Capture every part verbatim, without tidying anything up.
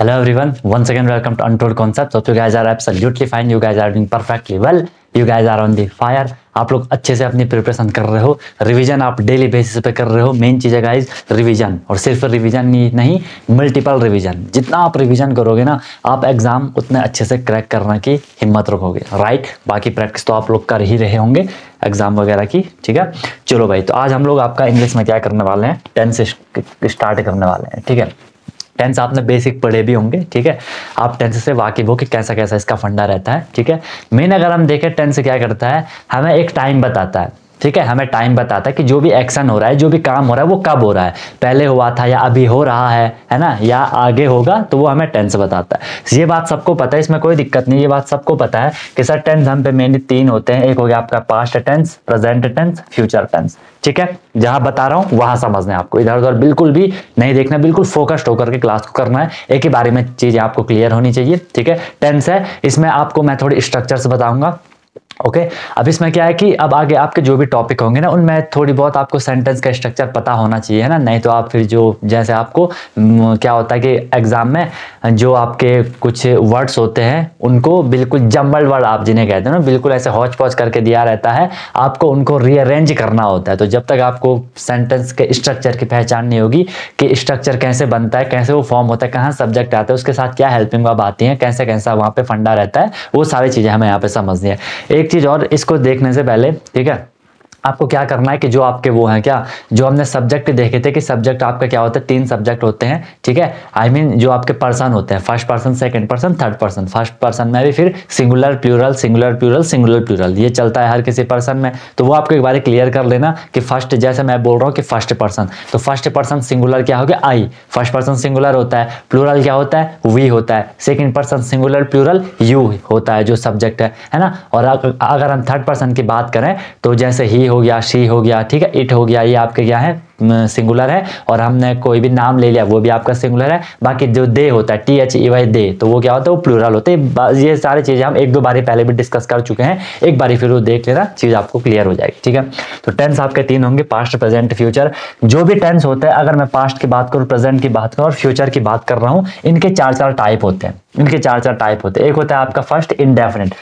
Hello everyone, once again welcome to Untold Concepts. Hope you guys are absolutely fine. You guys are doing perfectly well. You guys are on the fire. आप लोग अच्छे से अपनी preparation कर रहे हो, revision आप daily basis पे कर रहे हो. मेन चीज़ है गाइज रिवीजन, और सिर्फ रिवीजन ही नहीं, मल्टीपल रिवीजन. जितना आप रिवीजन करोगे ना, आप एग्जाम उतने अच्छे से क्रैक करने की हिम्मत रखोगे. राइट, बाकी प्रैक्टिस तो आप लोग कर ही रहे होंगे एग्जाम वगैरह की. ठीक है, चलो भाई. तो आज हम लोग आपका इंग्लिश में क्या करने वाले हैं, टेंस से स्टार्ट करने वाले हैं. ठीक है, टेंस आपने बेसिक पढ़े भी होंगे. ठीक है, आप टेंस से वाकिफ हो कि कैसा कैसा इसका फंडा रहता है. ठीक है, मेन अगर हम देखें टेंस क्या करता है, हमें एक टाइम बताता है. ठीक है, हमें टाइम बताता है कि जो भी एक्शन हो रहा है, जो भी काम हो रहा है, वो कब हो रहा है, पहले हुआ था या अभी हो रहा है है ना, या आगे होगा, तो वो हमें टेंस बताता है. ये बात सबको पता है, इसमें कोई दिक्कत नहीं. ये बात सबको पता है कि सर टेंस हम पे मेनली तीन होते हैं. एक हो गया आपका past tense, present tense, future tense. ठीक है, जहां बता रहा हूं वहां समझना है आपको, इधर उधर बिल्कुल भी नहीं देखना, बिल्कुल फोकस्ड होकर के क्लास को करना है. एक ही बारे में चीजें आपको क्लियर होनी चाहिए. ठीक है, टेंस है, इसमें आपको मैं थोड़ी स्ट्रक्चर से बताऊंगा. ओके okay, अब इसमें क्या है कि अब आगे आपके जो भी टॉपिक होंगे ना, उनमें थोड़ी बहुत आपको सेंटेंस का स्ट्रक्चर पता होना चाहिए, है ना. नहीं तो आप फिर जो जैसे आपको क्या होता है कि एग्जाम में जो आपके कुछ वर्ड्स होते हैं उनको बिल्कुल जम्बल वर्ड आप जिन्हें कहते हैं ना, बिल्कुल ऐसे हौच पौच करके दिया रहता है, आपको उनको रीअरेंज करना होता है. तो जब तक आपको सेंटेंस के स्ट्रक्चर की पहचान नहीं होगी कि स्ट्रक्चर कैसे बनता है, कैसे वो फॉर्म होता है, कहाँ सब्जेक्ट आता है, उसके साथ क्या हेल्पिंग वर्ब आती है, कैसे कैसा वहाँ पे फंडा रहता है, वो सारी चीज़ें हमें यहाँ पे समझनी है. एक चीज और, इसको देखने से पहले ठीक है आपको क्या करना है कि जो आपके वो हैं क्या, जो हमने सब्जेक्ट देखे थे कि सब्जेक्ट आपका क्या होता है, तीन सब्जेक्ट होते हैं. ठीक है, आई I मीन mean, जो आपके पर्सन होते हैं, first person, second person, third person. First person में भी फिर singular plural, singular plural, singular plural, ये चलता है हर किसी पर्सन में. तो वो आपको एक बार क्लियर कर लेना कि फर्स्ट, जैसे मैं बोल रहा हूँ कि फर्स्ट पर्सन, तो फर्स्ट पर्सन सिंगुलर क्या हो गया, आई. फर्स्ट पर्सन सिंगुलर होता है, प्लूरल क्या होता है, वी होता है. Second person singular plural, you होता है जो सब्जेक्ट है है ना. और अगर हम थर्ड पर्सन की बात करें तो जैसे ही हो गया, शी हो गया, ठीक है, इट हो गया, ये आपके क्या है, सिंगुलर है. और हमने कोई भी नाम ले लिया वो भी आपका सिंगुलर है. बाकी जो दे होता है, T H E Y they, तो वो क्या होता है, वो प्लूरल होते हैं. ये सारी चीजें हम एक दो बारी पहले भी डिस्कस कर चुके हैं, एक बारी फिर वो देख लेना, चीज आपको क्लियर हो जाएगी. ठीक है, तो टेंस आपके तीन होंगे, पास्ट, प्रेजेंट, फ्यूचर. जो भी टेंस होता है, अगर मैं पास्ट की बात करूं, प्रेजेंट की बात करूं और फ्यूचर की बात कर रहा हूं, इनके चार चार टाइप होते हैं. इनके चार चार टाइप होते हैं. एक होता है आपका फर्स्ट इंडेफिनिट.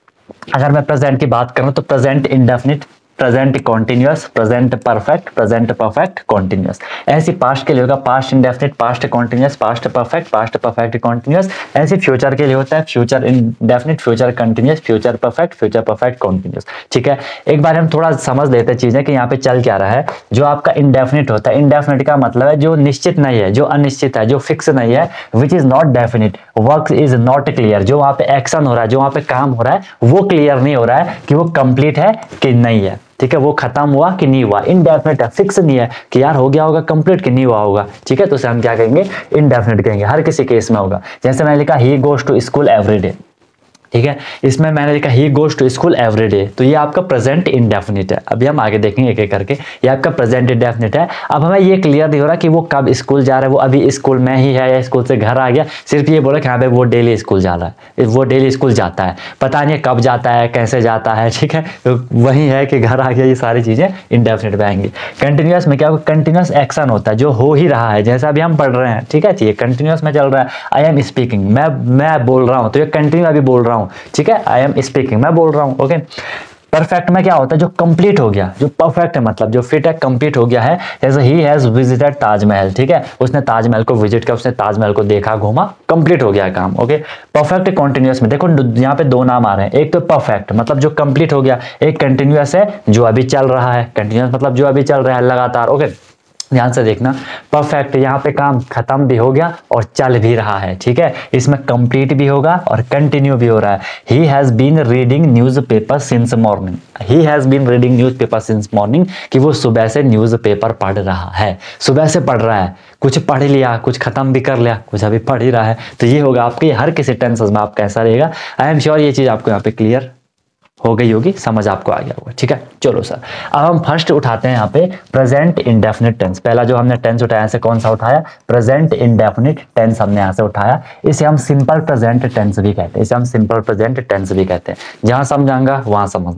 अगर मैं प्रेजेंट की बात करूं तो present indefinite, present continuous, present perfect, present perfect continuous. ऐसी पास्ट के लिए होगा past indefinite, past continuous, past perfect, past perfect continuous. ऐसी फ्यूचर के लिए होता है future indefinite, future continuous, future perfect, future perfect continuous. ठीक है, एक बार हम थोड़ा समझ लेते हैं चीजें कि यहाँ पे चल क्या रहा है. जो आपका इंडेफिनिट होता है, इंडेफिनिट का मतलब है जो निश्चित नहीं है, जो अनिश्चित है, जो फिक्स नहीं है. Which is not definite, work is not clear. जो वहाँ पे एक्शन हो रहा है, जो वहाँ पे काम हो रहा है, वो क्लियर नहीं हो रहा है कि वो कंप्लीट है कि नहीं है. ठीक है, वो खत्म हुआ कि नहीं हुआ, इनडेफिनिट है, फिक्स नहीं है कि यार हो गया होगा कंप्लीट कि नहीं हुआ होगा. ठीक है, तो उसे हम क्या कहेंगे, इनडेफिनिट कहेंगे. हर किसी केस में होगा. जैसे मैंने लिखा he goes to school every day. ठीक है, इसमें मैंने लिखा he goes to school every day, तो ये आपका प्रेजेंट इंडेफिनिट है. अभी हम आगे देखेंगे एक एक करके. ये आपका प्रेजेंट इंडेफिनिट है. अब हमें ये क्लियर नहीं हो रहा कि वो कब स्कूल जा रहा है, वो अभी स्कूल में ही है या स्कूल से घर आ गया. सिर्फ ये बोला कि हाँ भाई वो डेली स्कूल जा रहा है, वो डेली स्कूल जाता है, पता नहीं कब जाता है, कैसे जाता है. ठीक है, तो वही है कि घर आ गया. ये सारी चीजें इंडेफिनिट में आएंगी. कंटिन्यूअस में क्या होगा, कंटिन्यूअस एक्शन होता है, जो हो ही रहा है. जैसा अभी हम पढ़ रहे हैं, ठीक है, ये कंटिन्यूअस में चल रहा है. आई एम स्पीकिंग, मैं मैं बोल रहा हूँ, तो ये कंटिन्यू अभी बोल रहा हूँ. ठीक है, आई एम स्पीकिंग, मैं बोल रहा हूं. ओके, परफेक्ट में क्या होता है, जो कंप्लीट हो गया, जो परफेक्ट है, मतलब जो फिट है, कंप्लीट हो गया है. जैसे ही हैज विजिटेड ताजमहल. ठीक है, उसने ताजमहल को विजिट किया, उसने ताजमहल को देखा, घूमा, कंप्लीट हो गया काम. ओके, परफेक्ट कॉन्टिन्यूअस में देखो यहाँ पे दो नाम आ रहे हैं. एक तो परफेक्ट मतलब जो कंप्लीट हो गया, एक कंटिन्यूअस है जो अभी चल रहा है. कंटिन्यूअस मतलब जो अभी चल रहा है लगातार. ओके, ध्यान से देखना, परफेक्ट यहाँ पे काम खत्म भी हो गया और चल भी रहा है. ठीक है, इसमें कंप्लीट भी होगा और कंटिन्यू भी हो रहा है. He has been reading newspaper since morning. He has been reading newspaper since morning, कि वो सुबह से न्यूज़पेपर पढ़ रहा है. सुबह से पढ़ रहा है, कुछ पढ़ लिया, कुछ खत्म भी कर लिया, कुछ अभी पढ़ ही रहा है. तो ये होगा आपके हर किसी टेंसेस में आपका ऐसा रहेगा. आई एम श्योर ये चीज आपको यहाँ पे क्लियर हो गई होगी, समझ आपको आ गया होगा. ठीक है, चलो सर, अब हम फर्स्ट उठाते हैं यहाँ पे प्रेजेंट इंडेफिनिट टेंस. पहला जो हमने टेंस उठाया से कौन सा उठाया, प्रेजेंट इंडेफिनिट टेंस हमने यहाँ से उठाया. इसे हम सिंपल प्रेजेंट टेंस भी कहते हैं. इसे हम सिंपल प्रेजेंट टेंस भी कहते हैं. जहां समझाऊंगा वहां समझ.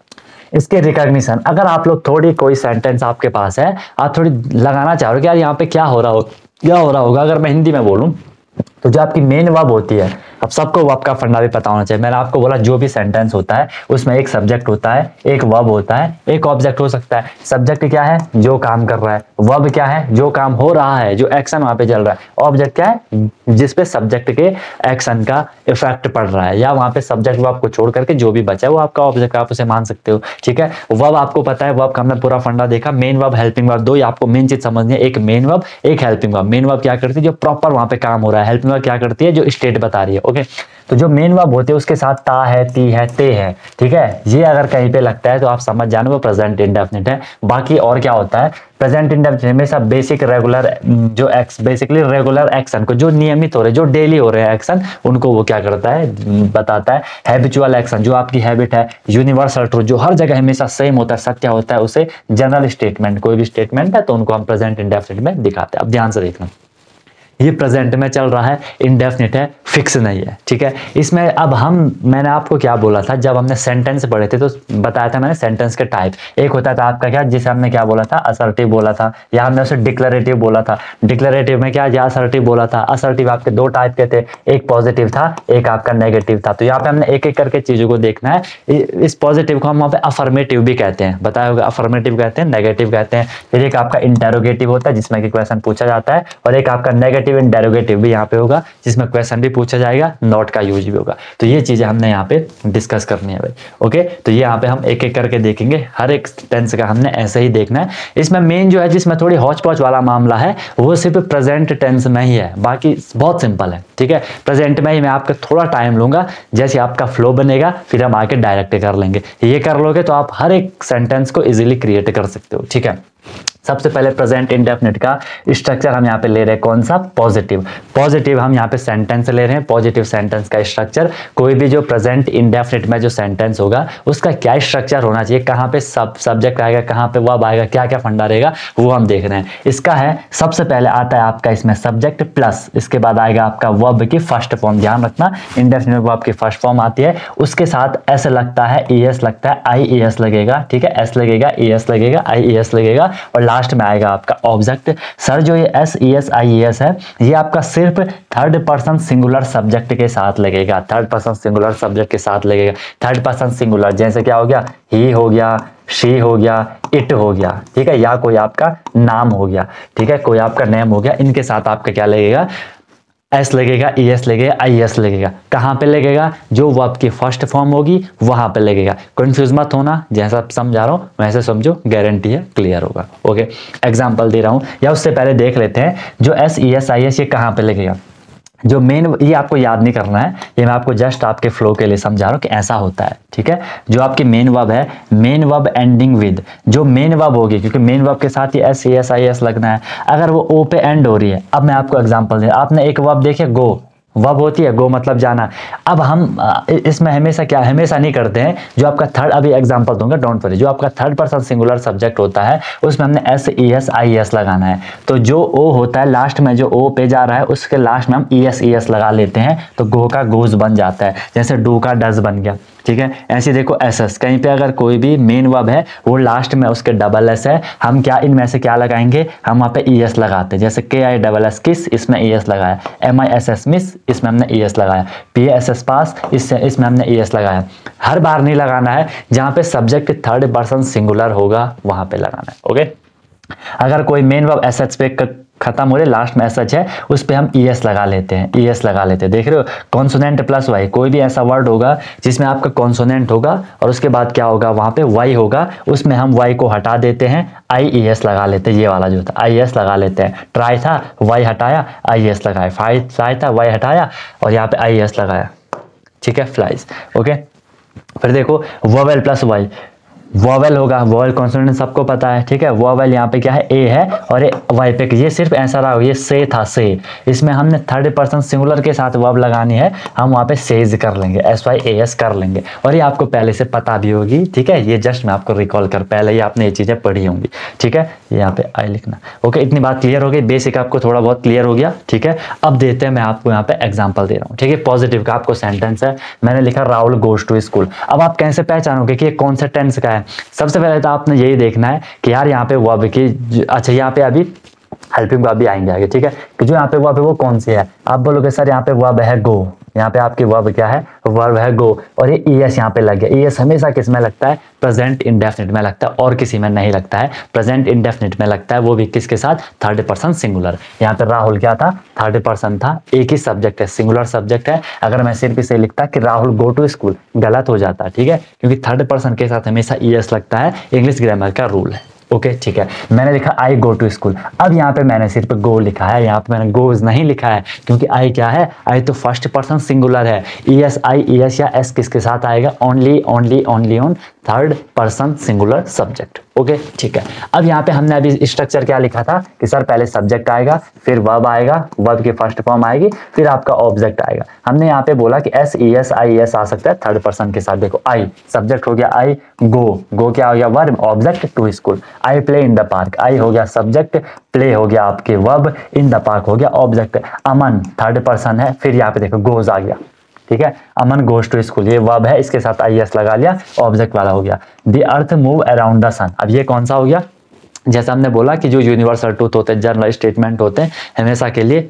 इसके रिकॉग्निशन, अगर आप लोग थोड़ी कोई सेंटेंस आपके पास है, आप थोड़ी लगाना चाह रहे हो कि यार यहाँ पे क्या हो रहा हो क्या हो रहा होगा, अगर मैं हिंदी में बोलूँ तो जो आपकी मेन वर्ब होती है, अब सबको वर्ब का फंडा भी पता होना चाहिए। मैंने आपको बोला जो भी सेंटेंस होता है उसमें एक सब्जेक्ट होता है, एक वर्ब होता है, एक ऑब्जेक्ट हो सकता है। सब्जेक्ट क्या है, जो काम कर रहा है। वर्ब क्या है, जो काम हो रहा है, जो एक्शन वहां पे चल रहा है। ऑब्जेक्ट क्या है, जिसपे सब्जेक्ट के एक्शन का इफेक्ट पड़ रहा है, या वहां पे सब्जेक्ट वर्ब को छोड़ करके जो भी बचा है वो आपका ऑब्जेक्ट, आप उसे मान सकते हो। ठीक है, वर्ब आपको पता है, वर्ब का हमने पूरा फंडा देखा। मेन वर्ब, हेल्पिंग वर्ब, दो ही आपको मेन चीज समझनी है, एक मेन वर्ब, एक हेल्पिंग वर्ब। मेन वर्ब क्या करती है, जो प्रॉपर वहां पे काम हो रहा है। हेल्पिंग वर्ब क्या करती है, जो स्टेट बता रही है। ओके, तो जो मेन वर्ब होते हैं उसके साथ ता है, ती है, ते है। ठीक है, ये अगर कहीं पे लगता है तो आप समझ जाना वो प्रेजेंट इंडेफिनिट है। बाकी और क्या होता है, प्रेजेंट इंडेफिनिट हमेशा बेसिक रेगुलर, जो एक्स बेसिकली रेगुलर एक्शन को, जो नियमित हो रहे, जो डेली हो रहे हैं एक्शन, उनको वो क्या करता है, बताता है। हैबिचुअल एक्शन, जो आपकी हैबिट है। यूनिवर्सल ट्रूथ, जो हर जगह हमेशा सेम होता है, सत्य होता है, उसे जनरल स्टेटमेंट, कोई भी स्टेटमेंट है तो उनको हम प्रेजेंट इंडेफिनिट में दिखाते हैं। अब ध्यान से देखना, ये प्रेजेंट में चल रहा है, इंडेफिनिट है, फिक्स नहीं है। ठीक है, इसमें अब हम, मैंने आपको क्या बोला था जब हमने सेंटेंस पढ़े थे, तो बताया था मैंने सेंटेंस के टाइप। एक होता था आपका क्या, जिसे हमने क्या बोला था, असर्टिव बोला था, या हमने उसे डिक्लेरेटिव बोला था। डिक्लेरेटिव में क्या, या असर्टिव बोला था। असर्टिव आपके दो टाइप के थे, एक पॉजिटिव था, एक आपका नेगेटिव था। तो यहाँ पे हमने एक एक करके चीजों को देखना है। इस पॉजिटिव को हम वहाँ पे अफर्मेटिव भी कहते हैं, बताया होगा। अफर्मेटिव कहते हैं, नेगेटिव कहते हैं। फिर एक आपका इंटेरोगेटिव होता है जिसमें कि क्वेश्चन पूछा जाता है, और एक आपका नेगेटिव इंटेरोगेटिव भी यहाँ पे होगा जिसमें क्वेश्चन भी पूछा जाएगा, नॉट का यूज भी होगा। तो ये चीजें हमने यहाँ पे डिस्कस करनी है भाई। ओके, तो ये यहाँ पे हम एक एक करके देखेंगे, हर एक टेंस का हमने ऐसे ही देखना है। इसमें मेन जो है, जिसमें थोड़ी हौच पौच वाला मामला है, वो सिर्फ प्रेजेंट टेंस में ही है, बाकी बहुत सिंपल है। ठीक है, प्रेजेंट में ही मैं आपका थोड़ा टाइम लूंगा, जैसे आपका फ्लो बनेगा फिर हम आके डायरेक्ट कर लेंगे। ये कर लोगे तो आप हर एक सेंटेंस को इजीली क्रिएट कर सकते हो। ठीक है, सबसे पहले प्रेजेंट इंडेफिनिट का स्ट्रक्चर हम यहाँ पे ले रहे हैं, कौन सा, पॉजिटिव। पॉजिटिव हम यहाँ पे सेंटेंस ले रहे हैं, पॉजिटिव सेंटेंस का स्ट्रक्चर। कोई भी जो प्रेजेंट इंडेफिनिट में जो सेंटेंस होगा उसका क्या स्ट्रक्चर होना चाहिए, कहाँ पे सब सब्जेक्ट आएगा, कहाँ पे वर्ब आएगा, क्या क्या फंडा रहेगा, वो हम देख रहे हैं। इसका है, सबसे पहले आता है आपका इसमें सब्जेक्ट प्लस, इसके बाद आएगा आपका वर्ब की फर्स्ट फॉर्म। ध्यान रखना, इंडेफिनिट वर्ब की फर्स्ट फॉर्म आती है, उसके साथ एस लगता है, ई एस लगता है, आई ई एस लगेगा। ठीक है, एस लगेगा, ई एस लगेगा, आई ई एस लगेगा, और लास्ट में आएगा आपका ऑब्जेक्ट। सर जो ये S E S I E S है, ये आपका सिर्फ थर्ड पर्सन सिंगुलर सब्जेक्ट के साथ लगेगा, थर्ड पर्सन सिंगुलर सब्जेक्ट के साथ लगेगा। थर्ड पर्सन सिंगुलर जैसे क्या हो गया, ही हो गया, शी हो गया, इट हो गया। ठीक है, या कोई आपका नाम हो गया। ठीक है, कोई आपका नेम हो गया, इनके साथ आपका क्या लगेगा, एस लगेगा, ई एस लगेगा, आई एस लगेगा। कहाँ पे लगेगा, जो वर्ब की फर्स्ट फॉर्म होगी वहां पे लगेगा। कंफ्यूज मत होना, जैसा समझा रहा हूँ वैसे समझो, गारंटी है क्लियर होगा। ओके, एग्जांपल दे रहा हूँ, या उससे पहले देख लेते हैं जो S E S I S ये कहाँ पे लगेगा। जो मेन, ये आपको याद नहीं करना है, ये मैं आपको जस्ट आपके फ्लो के लिए समझा रहा हूँ कि ऐसा होता है। ठीक है, जो आपकी मेन वर्ब है, मेन वर्ब एंडिंग विद, जो मेन वर्ब होगी, क्योंकि मेन वर्ब के साथ ही S E S I S लगना है, अगर वो ओ पे एंड हो रही है। अब मैं आपको एग्जांपल दे, आपने एक वर्ब देखे, गो, वर्ब होती है गो मतलब जाना। अब हम इसमें हमेशा क्या, हमेशा नहीं करते हैं, जो आपका थर्ड, अभी एग्जांपल दूंगा डोंट वरी, जो आपका थर्ड पर्सन सिंगुलर सब्जेक्ट होता है उसमें हमने S E S I S लगाना है। तो जो ओ होता है लास्ट में, जो ओ पे जा रहा है उसके लास्ट में हम ई एस ई एस लगा लेते हैं, तो गो का गोज बन जाता है, जैसे डू का डज बन गया। ठीक है, ऐसे देखो एस एस, कहीं पे अगर कोई भी मेन वर्ब है वो लास्ट में उसके डबल एस है, हम क्या इनमें से क्या लगाएंगे, हम वहाँ पे ई एस लगाते हैं। जैसे के आई डबल एस किस, इसमें ई एस लगाया। M I S S miss, इसमें हमने ई एस लगाया। पी एस एस पास, इससे इसमें हमने ई एस लगाया। हर बार नहीं लगाना है, जहाँ पे सब्जेक्ट थर्ड पर्सन सिंगुलर होगा वहां पे लगाना है। ओके, अगर कोई मेन वर्ब एस एच पे खत्म हो रहे, लास्ट में एस एच है, उस पे हम ई एस लगा लेते हैं, ई एस लगा लेते हैं। देख रहे हो, कॉन्सोनेंट प्लस वाई, कोई भी ऐसा वर्ड होगा जिसमें आपका कॉन्सोनेंट होगा और उसके बाद क्या होगा, वहां पे वाई होगा, उसमें हम वाई को हटा देते हैं, आई ई एस लगा लेते हैं। ये वाला जो था आई एस लगा लेते हैं। ट्राई था, वाई हटाया, आई एस लगाया। फाई ट्राई था, वाई हटाया, और यहाँ पे आई एस लगाया। ठीक है, फ्लाइज। ओके, फिर देखो वोवेल प्लस वाई, वोवेल होगा, वोवेल कॉन्सोनेंट सबको पता है। ठीक है, वोवेल यहाँ पे क्या है, ए है, और ये वाई पे, ये सिर्फ ऐसा रहा, ये से था, से, इसमें हमने थर्ड पर्सन सिंगुलर के साथ वर्ब लगानी है, हम वहाँ पे सेज कर लेंगे, एस वाई ए एस कर लेंगे, और ये आपको पहले से पता भी होगी। ठीक है, ये जस्ट मैं आपको रिकॉल कर, पहले ही आपने ये चीज़ें पढ़ी होंगी। ठीक है, यहाँ पे आई लिखना। ओके, इतनी बात क्लियर हो गई, बेसिक आपको थोड़ा बहुत क्लियर हो गया। ठीक है, अब देते हैं, मैं आपको यहाँ पे एग्जाम्पल दे रहा हूँ। ठीक है, पॉजिटिव का आपको सेंटेंस है, मैंने लिखा राहुल गोज टू स्कूल। अब आप कैसे पहचानोगे कि ये कौन सा टेंस का है? सबसे पहले तो आपने यही देखना है कि यार यहाँ पे वर्ब की, अच्छा यहाँ पे अभी हेल्पिंग वर्ब भी आएंगे आगे, ठीक है। कि जो यहाँ पे वर्ब है वो कौन सी है, आप बोलोगे सर यहाँ पे वर्ब है गो, यहाँ पे आपकी वर्ब क्या है, वर्ब है गो, और ये ईएस यहाँ पे लग गया। ईएस हमेशा किस में लगता है, प्रेजेंट इंडेफिनिट में लगता है, और किसी में नहीं लगता है। प्रेजेंट इंडेफिनिट में लगता है, वो भी किसके साथ, थर्ड पर्सन सिंगुलर। यहाँ पे राहुल क्या था, थर्ड पर्सन था, एक ही सब्जेक्ट है, सिंगुलर सब्जेक्ट है। अगर मैं सिर्फ इसे लिखता कि राहुल गो टू स्कूल, गलत हो जाता, ठीक है, क्योंकि थर्ड पर्सन के साथ हमेशा ईएस लगता है, इंग्लिश ग्रामर का रूल है। ओके okay, ठीक है। मैंने लिखा आई गो टू स्कूल, अब यहाँ पे मैंने सिर्फ गो लिखा है, यहाँ पे मैंने गोज नहीं लिखा है, क्योंकि आई क्या है, आई तो फर्स्ट पर्सन सिंगुलर है। E S I E S या एस किसके साथ आएगा, only only only on third person singular subject. Okay ठीक है। अब यहाँ पे हमने अभी स्ट्रक्चर क्या लिखा था कि सर पहले सब्जेक्ट आएगा, फिर वर्ब आएगा, वर्ब की फर्स्ट फॉर्म आएगी, फिर आपका ऑब्जेक्ट आएगा। हमने यहाँ पे बोला कि S E S I S आ सकता है थर्ड पर्सन के साथ। देखो आई सब्जेक्ट हो गया, आई गो, गो क्या हो गया, verb, object to school. I play in the park, I हो गया सब्जेक्ट, प्ले हो गया आपके वर्ब, इन द पार्क हो गया ऑब्जेक्ट। अमन थर्ड पर्सन है, फिर यहाँ पे देखो गोज आ गया, ठीक है, अमन गोज टू स्कूल, ये वर्ब है, इसके साथ आई एस लगा लिया, ऑब्जेक्ट वाला हो गया। The earth move around the sun, अब ये कौन सा हो गया, जैसा हमने बोला कि जो यूनिवर्सल ट्रूथ होते हैं, जनरल स्टेटमेंट होते हैं, हमेशा के लिए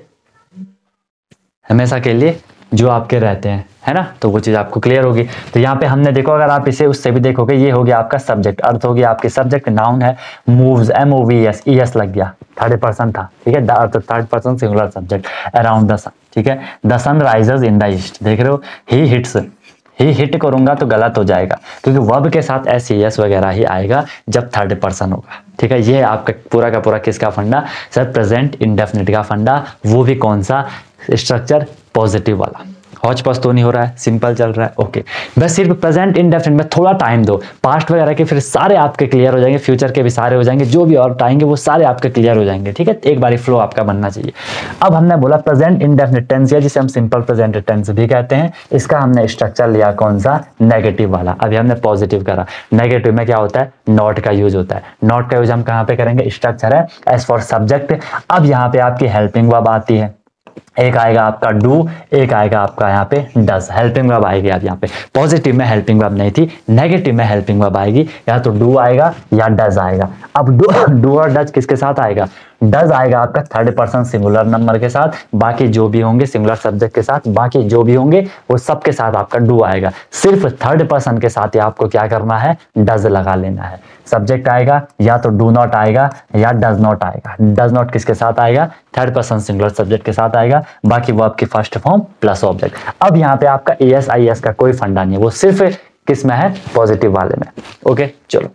हमेशा के लिए जो आपके रहते हैं, है ना, तो वो चीज आपको क्लियर होगी। तो यहाँ पे हमने देखो, अगर आप इसे उससे भी देखोगे, ये हो गया आपका सब्जेक्ट, अर्थ हो गया आपके सब्जेक्ट, नाउन है moves, M O V S, E S लग गया, थर्ड पर्सन था, ठीक है, the earth third person singular subject, around the sun, ठीक है, the sun rises in the east, देख रहे हो, ही हिट्स, ही हिट करूंगा तो गलत हो जाएगा, क्योंकि वर्ब के साथ एस ई एस वगैरह ही आएगा जब थर्ड पर्सन होगा, ठीक है। ये आपका पूरा का पूरा किसका फंडा, सर प्रेजेंट इंडेफिनिट का फंडा, वो भी कौन सा, स्ट्रक्चर पॉजिटिव वाला। हौच पस तो नहीं हो रहा है, सिंपल चल रहा है, ओके। बस सिर्फ प्रेजेंट इंडेफिनिट में थोड़ा टाइम दो, पास्ट वगैरह के फिर सारे आपके क्लियर हो जाएंगे, फ्यूचर के भी सारे हो जाएंगे, जो भी और आएंगे वो सारे आपके क्लियर हो जाएंगे, ठीक है। एक बारी फ्लो आपका बनना चाहिए। अब हमने बोला प्रेजेंट इंडेफिनिट टेंस है, जिसे हम सिंपल प्रेजेंट टेंस भी कहते हैं, इसका हमने स्ट्रक्चर लिया कौन सा, नेगेटिव वाला। अभी हमने पॉजिटिव करा, नेगेटिव में क्या होता है, नॉट का यूज होता है। नॉट का यूज हम कहाँ पे करेंगे, स्ट्रक्चर है एज फॉर सब्जेक्ट। अब यहाँ पे आपकी हेल्पिंग वर्ब आती है, एक आएगा आपका डू, एक आएगा आपका यहाँ पे डज, हेल्पिंग वर्ब आएगी। अब यहाँ पे पॉजिटिव में हेल्पिंग वर्ब नहीं थी, नेगेटिव में हेल्पिंग वर्ब आएगी, या तो डू आएगा या डज आएगा। अब डू डू और डज किसके साथ आएगा, डज आएगा आपका थर्ड पर्सन सिंगुलर नंबर के साथ, बाकी जो भी होंगे सिंगुलर सब्जेक्ट के साथ, बाकी जो भी होंगे वो सब के साथ आपका डू आएगा। सिर्फ थर्ड पर्सन के साथ ही आपको क्या करना है, डज लगा लेना है। सब्जेक्ट आएगा या तो डू नॉट आएगा या डज नॉट आएगा। डज नॉट किसके साथ आएगा, थर्ड पर्सन सिंगुलर सब्जेक्ट के साथ आएगा, बाकी वर्ब की फर्स्ट फॉर्म प्लस ऑब्जेक्ट। अब यहाँ पे आपका ए एस आई एस का कोई फंडा नहीं है, वो सिर्फ किस में है, पॉजिटिव वाले में। ओके चलो,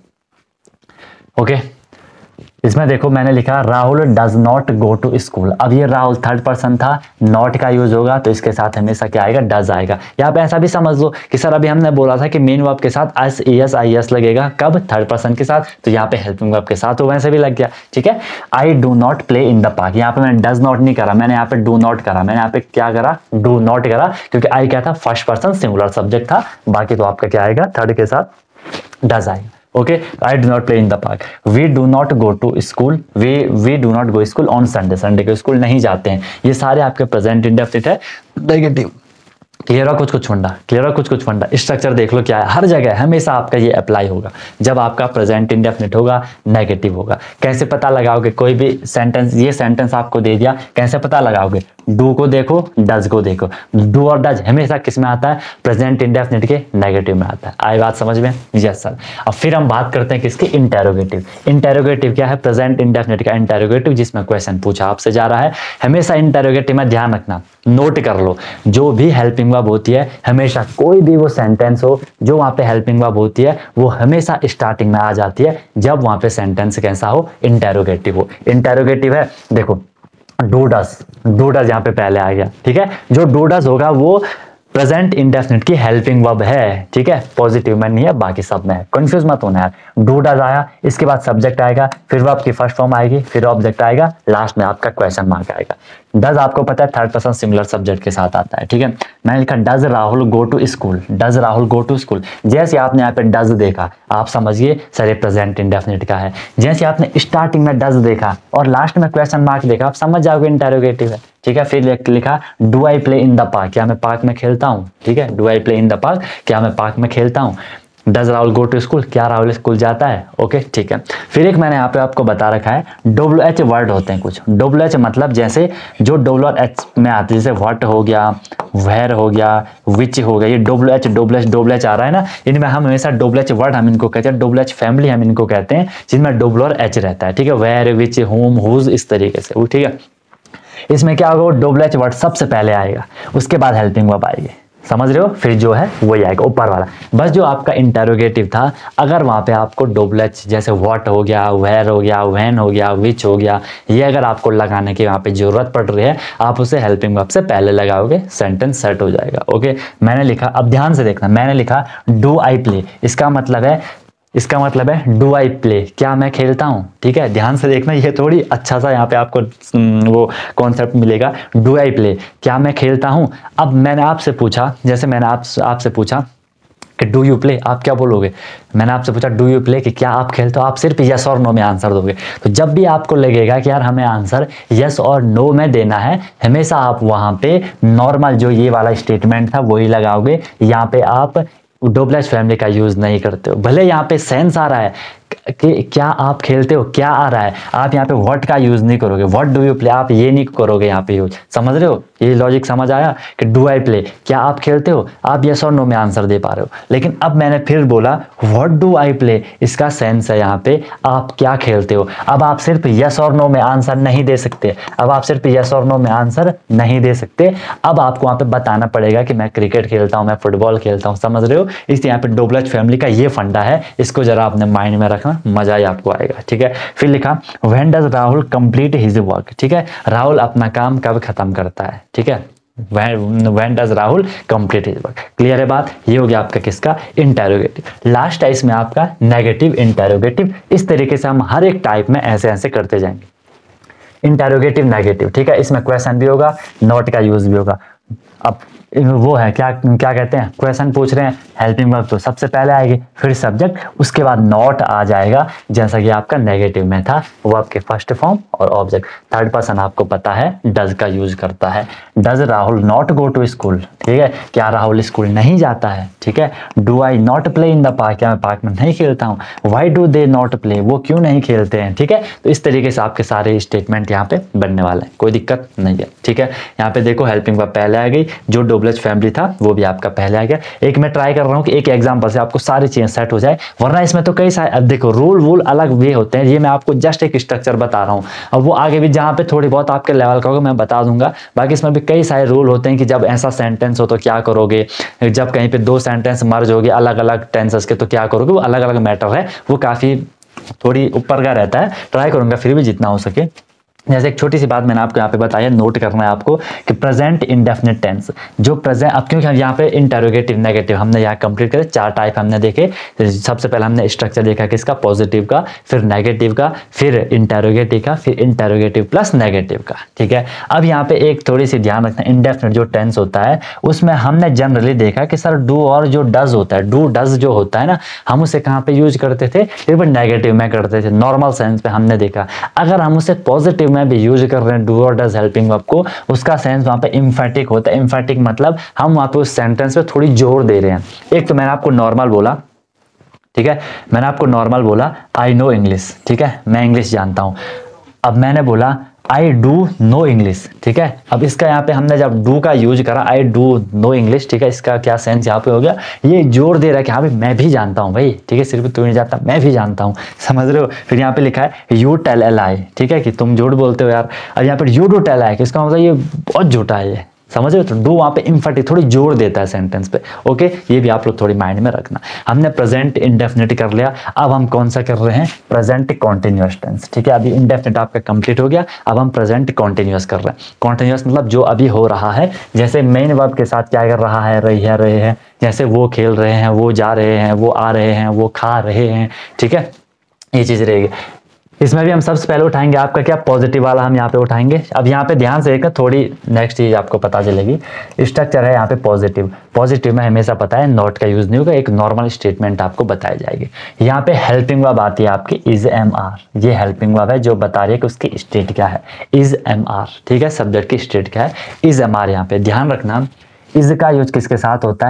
ओके इसमें देखो मैंने लिखा Rahul does not go to school. अब ये राहुल थर्ड पर्सन था, नॉट का यूज होगा तो इसके साथ हमेशा क्या आएगा, डज आएगा। यहाँ पे ऐसा भी समझ लो कि सर अभी हमने बोला था कि मेन वर्ब के साथ S E S I S लगेगा, कब, थर्ड पर्सन के साथ, तो यहाँ पे हेल्पिंग वर्ब के साथ हो, वैसे भी लग गया, ठीक है। I do not play in the park, यहाँ पे मैंने डज नॉट नहीं करा, मैंने यहाँ पे डू नॉट करा। मैंने यहाँ पे क्या करा, डू नॉट करा, क्योंकि आई क्या था, फर्स्ट पर्सन सिंगुलर सब्जेक्ट था, बाकी तो आपका क्या आएगा, थर्ड के साथ डज आएगा। Okay, I do not play in the park, we do not go to school, we we do not go school on Sunday, Sunday के स्कूल नहीं जाते हैं। ये सारे आपके प्रेजेंट इंडेफिनिट है, नेगेटिव। क्लियर है कुछ कुछ फंडा, क्लियर है कुछ कुछ फंडा। स्ट्रक्चर देख लो क्या है, हर जगह हमेशा आपका ये अप्लाई होगा जब आपका प्रेजेंट इंडेफिनिट होगा, नेगेटिव होगा। कैसे पता लगाओगे, कोई भी सेंटेंस, ये सेंटेंस आपको दे दिया, कैसे पता लगाओगे, डू को देखो, डज को देखो। डू और डज हमेशा किस में आता है, प्रेजेंट इंडेफिनिट के नेगेटिव में आता है। आई बात समझ में, यस सर। अब फिर हम बात करते हैं किसकी, इंटेरोगेटिव। इंटेरोगेटिव क्या है, प्रेजेंट इंडेफिनिट का इंटेरोगेटिव, जिसमें क्वेश्चन पूछा आपसे जा रहा है। हमेशा इंटेरोगेटिव में ध्यान रखना, नोट कर लो, जो भी हेल्पिंग वर्ब होती है, हमेशा कोई भी वो सेंटेंस हो जो वहां पे हेल्पिंग वर्ब होती है, वो हमेशा स्टार्टिंग में आ जाती है जब वहां पे सेंटेंस कैसा हो, इंटेरोगेटिव हो। इंटेरोगेटिव है, देखो डू डज, डू डज यहाँ पे पहले आ गया, ठीक है। जो डू डज होगा वो प्रेजेंट इंडेफिनिट की हेल्पिंग वर्ब है, ठीक है, पॉजिटिव में नहीं है, बाकी सब में है, कंफ्यूज मत होना यार। डू डज आया, इसके बाद सब्जेक्ट आएगा, फिर वर्ब की फर्स्ट फॉर्म आएगी, फिर ऑब्जेक्ट आएगा, लास्ट में आपका क्वेश्चन मार्क आएगा। डज आपको पता है थर्ड पर्सन सिंगुलर सब्जेक्ट के साथ आता है, ठीक है। मैंने लिखा does Rahul go to school, does Rahul go to school. जैसे आपने यहाँ पे डज देखा, आप समझिए सर ये प्रेजेंट इंडेफिनिट का है। जैसे आपने स्टार्टिंग में डज देखा और लास्ट में क्वेश्चन मार्क देखा, आप समझ जाओगे इंटेरोगेटिव है, ठीक है। फिर लिखा do I play in the park, क्या मैं पार्क में खेलता हूँ, ठीक है। Do I play in the park, क्या मैं पार्क में खेलता हूँ। Does Rahul go to school, क्या राहुल स्कूल जाता है। ओके ठीक है। फिर एक मैंने यहाँ पे आपको बता रखा है डब्ल्यू एच वर्ड होते हैं कुछ। डब्ल्यू एच मतलब जैसे जो डब्ल्यू एच में आते हैं, जैसे व्हाट हो गया, वेयर हो गया, विच हो गया, ये W H W H W H आ रहा है ना, इनमें हम हमेशा डब्ल्यू एच वर्ड हम इनको कहते हैं, डब्ल्यू एच फैमिली हम इनको कहते हैं, जिनमें डब्ल्यू और एच रहता है। ठीक है, वेयर, विच, होम, हुज, इस तरीके से। वो ठीक है, इसमें क्या होगा, डब्ल्यू एच वर्ड सबसे पहले आएगा, उसके बाद हेल्पिंग वर्ब आएगी। समझ रहे हो, फिर जो है वही आएगा ऊपर वाला। बस जो आपका इंटरोगेटिव था, अगर वहां पे आपको डब्ल्यू एच जैसे व्हाट हो गया, वेयर हो गया, व्हेन हो गया, विच हो गया, ये अगर आपको लगाने की वहां पे जरूरत पड़ रही है, आप उसे हेल्पिंग वर्ब से पहले लगाओगे, सेंटेंस सेट हो जाएगा। ओके, मैंने लिखा, अब ध्यान से देखना, मैंने लिखा डू आई प्ले, इसका मतलब है इसका मतलब है डू आई प्ले, क्या मैं खेलता हूँ। ठीक है, ध्यान से देखना, ये थोड़ी अच्छा सा यहाँ पे आपको वो कॉन्सेप्ट मिलेगा। डू आई प्ले, क्या मैं खेलता हूँ। अब मैंने आपसे पूछा, जैसे मैंने आप आपसे पूछा कि डू यू प्ले, आप क्या बोलोगे। मैंने आपसे पूछा डू यू प्ले कि क्या आप खेलते हो, आप सिर्फ यस और नो में आंसर दोगे। तो जब भी आपको लगेगा कि यार हमें आंसर यस और नो में देना है, हमेशा आप वहाँ पे नॉर्मल जो ये वाला स्टेटमेंट था वही लगाओगे। यहाँ पे आप डब्ल्यू एच फैमिली का यूज नहीं करते हो। भले यहाँ पे सेंस आ रहा है कि क्या आप खेलते हो, क्या आ रहा है, आप यहाँ पे व्हाट का यूज नहीं करोगे, व्हाट डू यू प्ले आप ये नहीं करोगे यहाँ पे यूज। समझ रहे हो, ये लॉजिक समझ आया कि डू आई प्ले, क्या आप खेलते हो, आप यस और नो में आंसर दे पा रहे हो। लेकिन अब मैंने फिर बोला व्हाट डू आई प्ले, इसका सेंस है यहाँ पे आप क्या खेलते हो। अब आप सिर्फ यस और नो में आंसर नहीं दे सकते, अब आप सिर्फ यस और नो में आंसर नहीं दे सकते, अब आपको वहाँ पे बताना पड़ेगा कि मैं क्रिकेट खेलता हूँ, मैं फुटबॉल खेलता हूँ। समझ रहे हो, इसलिए यहाँ पे डब्ल्यू एच फैमिली का ये फंडा है, इसको जरा अपने माइंड में रखना, मजा ही आपको आएगा। ठीक है, फिर लिखा when does Rahul complete his work. ठीक है, राहुल अपना काम कब खत्म करता है। ठीक है, when does Rahul complete his work. Clear है बात, ये हो गया आपका किसका, इंटेरोगेटिव। लास्ट है इसमें आपका नेगेटिव इंटेरोगेटिव। इस तरीके से हम हर एक टाइप में ऐसे ऐसे करते जाएंगे। इंटेरोगेटिव नेगेटिव, ठीक है, इसमें क्वेश्चन भी होगा, नॉट का यूज भी होगा। अब वो है क्या क्या कहते हैं, क्वेश्चन पूछ रहे हैं, हेल्पिंग वर्ब तो सबसे पहले आएगी, फिर सब्जेक्ट, उसके बाद नॉट आ जाएगा, जैसा कि आपका नेगेटिव में था, वो आपके फर्स्ट फॉर्म और ऑब्जेक्ट। थर्ड पर्सन आपको पता है डज का यूज करता है। Does Rahul not go to school, ठीक है, क्या राहुल स्कूल नहीं जाता है। ठीक है, do I not play in the park, क्या मैं पार्क में नहीं खेलता हूँ। Why do they not play, वो क्यों नहीं खेलते हैं। ठीक है, तो इस तरीके से आपके सारे स्टेटमेंट यहाँ पे बनने वाले हैं, कोई दिक्कत नहीं है। ठीक है, यहाँ पे देखो हेल्पिंग वर्ब पहले आ गई, जो डब्ल्यू एच फैमिली था वो भी आपका पहले आ गया। एक मैं ट्राई कर रहा हूँ कि एक एग्जांपल से आपको सारी चीजें सेट हो जाए, वरना इसमें तो कई सारे, अब देखो रूल वूल अलग वे होते हैं, ये मैं आपको जस्ट एक स्ट्रक्चर बता रहा हूँ। अब वो आगे भी जहाँ पे थोड़ी बहुत आपके लेवल का होगा मैं बता दूंगा, बाकी इसमें भी कई सारे रूल होते हैं कि जब ऐसा सेंटेंस हो तो क्या करोगे, जब कहीं पे दो सेंटेंस मर्ज होगे अलग अलग टेंसेस के तो क्या करोगे, वो अलग अलग मैटर है, वो काफी थोड़ी ऊपर का रहता है। ट्राई करूंगा फिर भी जितना हो सके। जैसे एक छोटी सी बात मैंने आपको यहाँ पे बताया, नोट करना है आपको कि प्रेजेंट इंडेफिनिट टेंस, जो प्रेजेंट, अब क्योंकि हम यहाँ पे इंटेरोगेटिव नेगेटिव हमने यहाँ कंप्लीट करे, चार टाइप हमने देखे। सबसे पहले हमने स्ट्रक्चर देखा किसका, पॉजिटिव का, फिर नेगेटिव का, फिर इंटेरोगेटिव का, फिर इंटेरोगेटिव प्लस नेगेटिव का। ठीक है, अब यहाँ पे एक थोड़ी सी ध्यान रखना, इंडेफिनिट जो टेंस होता है उसमें हमने जनरली देखा कि सर डू और जो डज होता है, डू डज जो होता है ना, हम उसे कहाँ पे यूज करते थे, फिर नेगेटिव में करते थे, नॉर्मल सेंस पे हमने देखा। अगर हम उसे पॉजिटिव में भी यूज कर रहे हैं डू और डज हेल्पिंग वर्ब को, उसका सेंस वहां पे एम्फेटिक होता है। एम्फेटिक मतलब हम वहां पे उस सेंटेंस पे थोड़ी जोर दे रहे हैं। एक तो मैंने आपको नॉर्मल बोला, ठीक है, मैंने आपको नॉर्मल बोला आई नो इंग्लिश, ठीक है, मैं इंग्लिश जानता हूं। अब मैंने बोला आई डू नो इंग्लिश, ठीक है, अब इसका यहाँ पे हमने जब डू का यूज करा, आई डू नो इंग्लिश, ठीक है, इसका क्या सेंस यहाँ पे हो गया, ये जोर दे रहा है कि हाँ भाई मैं भी जानता हूँ भाई, ठीक है, सिर्फ तू नहीं जानता, मैं भी जानता हूँ। समझ रहे हो, फिर यहाँ पे लिखा है यू टेल ए लाई, ठीक है, कि तुम झूठ बोलते हो यार। अब यहाँ पे यू डू टेल आई, इसका मतलब ये बहुत झूठा है ये। समझ रहे हो, तो डू वहां पे इंफेटिक थोड़ी जोर देता है सेंटेंस पे। ओके, ये भी आप लोग थोड़ी माइंड में रखना। हमने प्रेजेंट इंडेफिनिट कर लिया, अब हम कौन सा कर रहे हैं, प्रेजेंट कॉन्टिन्यूअस टेंस। ठीक है, अभी इंडेफिनिट आपका कंप्लीट हो गया, अब हम प्रेजेंट कॉन्टिन्यूअस कर रहे हैं। कॉन्टिन्यूअस मतलब जो अभी हो रहा है, जैसे मेन वर्ब के साथ क्या कर रहा है, रही है, रहे हैं, जैसे वो खेल रहे हैं, वो जा रहे हैं, वो आ रहे हैं, वो खा रहे हैं। ठीक है, ये चीज रहेगी। इसमें भी हम सबसे पहले उठाएंगे आपका क्या, पॉजिटिव वाला हम यहाँ पे उठाएंगे। अब यहाँ पे ध्यान से देखना, थोड़ी नेक्स्ट चीज आपको पता चलेगी। स्ट्रक्चर है यहाँ पे पॉजिटिव, पॉजिटिव में हमेशा पता है नॉट का यूज नहीं होगा, एक नॉर्मल स्टेटमेंट आपको बताई जाएगी। यहाँ पे हेल्पिंग वर्ब आती है आपकी इज एम आर, ये हेल्पिंग वर्ब है जो बता रही है कि उसकी स्टेट क्या है, इज एम आर। ठीक है, सब्जेक्ट की स्टेट क्या है, इज एम आर। यहाँ पे ध्यान रखना, इज का यूज किसके साथ होता है,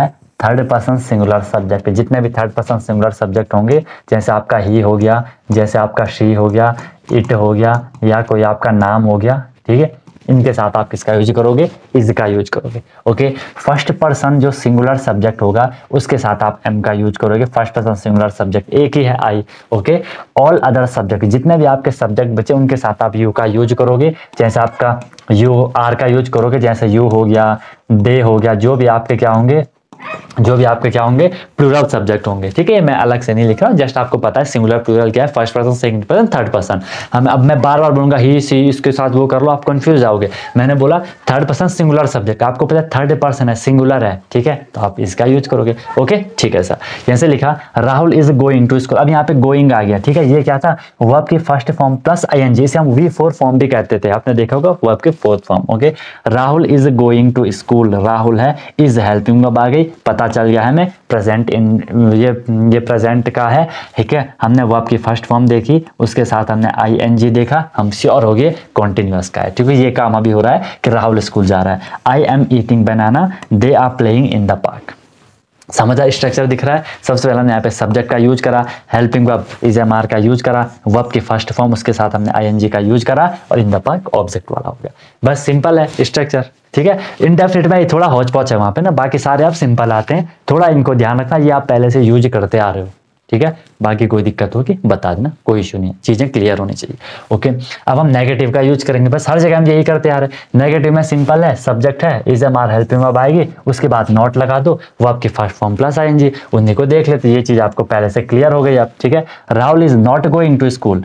थर्ड पर्सन सिंगुलर सब्जेक्ट, जितने भी थर्ड पर्सन सिंगुलर सब्जेक्ट होंगे, जैसे आपका ही हो गया, जैसे आपका शी हो गया, इट हो गया, या कोई आपका नाम हो गया, ठीक है, इनके साथ आप किसका यूज करोगे, इज का यूज करोगे। ओके, फर्स्ट पर्सन जो सिंगुलर सब्जेक्ट होगा उसके साथ आप एम का यूज करोगे। फर्स्ट पर्सन सिंगुलर सब्जेक्ट एक ही है, I. Okay, all other subject, जितने भी आपके सब्जेक्ट बचे उनके साथ आप यू का यूज करोगे। जैसे आपका यू, आर का यूज करोगे, जैसे यू हो गया, दे हो गया, जो भी आपके क्या होंगे, जो भी आपके क्या होंगे, प्लूरल सब्जेक्ट होंगे। ठीक है, मैं अलग से नहीं लिख रहा हूँ, जस्ट आपको पता है सिंगुलर प्लूरल क्या है, first person, second person, third person. हम अब मैं बार बार बोलूंगा ही सी, इसके साथ वो कर लो, आप कंफ्यूज जाओगे। मैंने बोला थर्ड पर्सन सिंगुलर सब्जेक्ट, आपको पता है थर्ड पर्सन है, सिंगुलर है, ठीक है, तो आप इसका यूज करोगे। ओके, ठीक है सर। जैसे लिखा Rahul is going to school, अब यहाँ पे गोइंग आ गया, ठीक है, ये क्या था, वर्ब की फर्स्ट फॉर्म प्लस आईएनजी, इसे हम वी फोर फॉर्म भी कहते थे, आपने देखा होगा, वर्ब की fourth form. Okay, Rahul is going to school, Rahul है, इज हेल्पिंग वर्ब आ गई, पता चल गया है हमें प्रेजेंट इन, ये ये प्रेजेंट का है, ठीक है, हमने वर्ब की फर्स्ट फॉर्म देखी, उसके साथ हमने आईएनजी देखा, हम श्योर हो गए कॉन्टिन्यूअस का है, ठीक है। ये काम अभी हो रहा है कि राहुल स्कूल जा रहा है। I am eating banana, they are playing in the park. समझा, स्ट्रक्चर दिख रहा है। सबसे पहले हमने यहाँ पे सब्जेक्ट का यूज करा, helping verb is am are का यूज करा, वर्ब की फर्स्ट फॉर्म, उसके साथ हमने आईएनजी का यूज करा, और इन द पार्क ऑब्जेक्ट वाला हो गया। बस सिंपल है स्ट्रक्चर, ठीक है। इंडेफिनिट में थोड़ा हौच पौच है वहां पे ना, बाकी सारे आप सिंपल आते हैं, थोड़ा इनको ध्यान रखना, ये आप पहले से यूज करते आ रहे हो, ठीक है। बाकी कोई दिक्कत होगी बता देना, कोई इशू नहीं है, चीजें क्लियर होनी चाहिए। ओके, अब हम नेगेटिव का यूज करेंगे, बस हर जगह हम यही करते आ रहे हैं। नेगेटिव में सिंपल है, सब्जेक्ट है, is am are helping verb आएगी, उसके बाद नॉट लगा दो, वो आपकी फर्स्ट फॉर्म प्लस आएंगी, उन्हीं को देख लेते, ये चीज आपको पहले से क्लियर हो गई अब, ठीक है। Rahul is not going to school,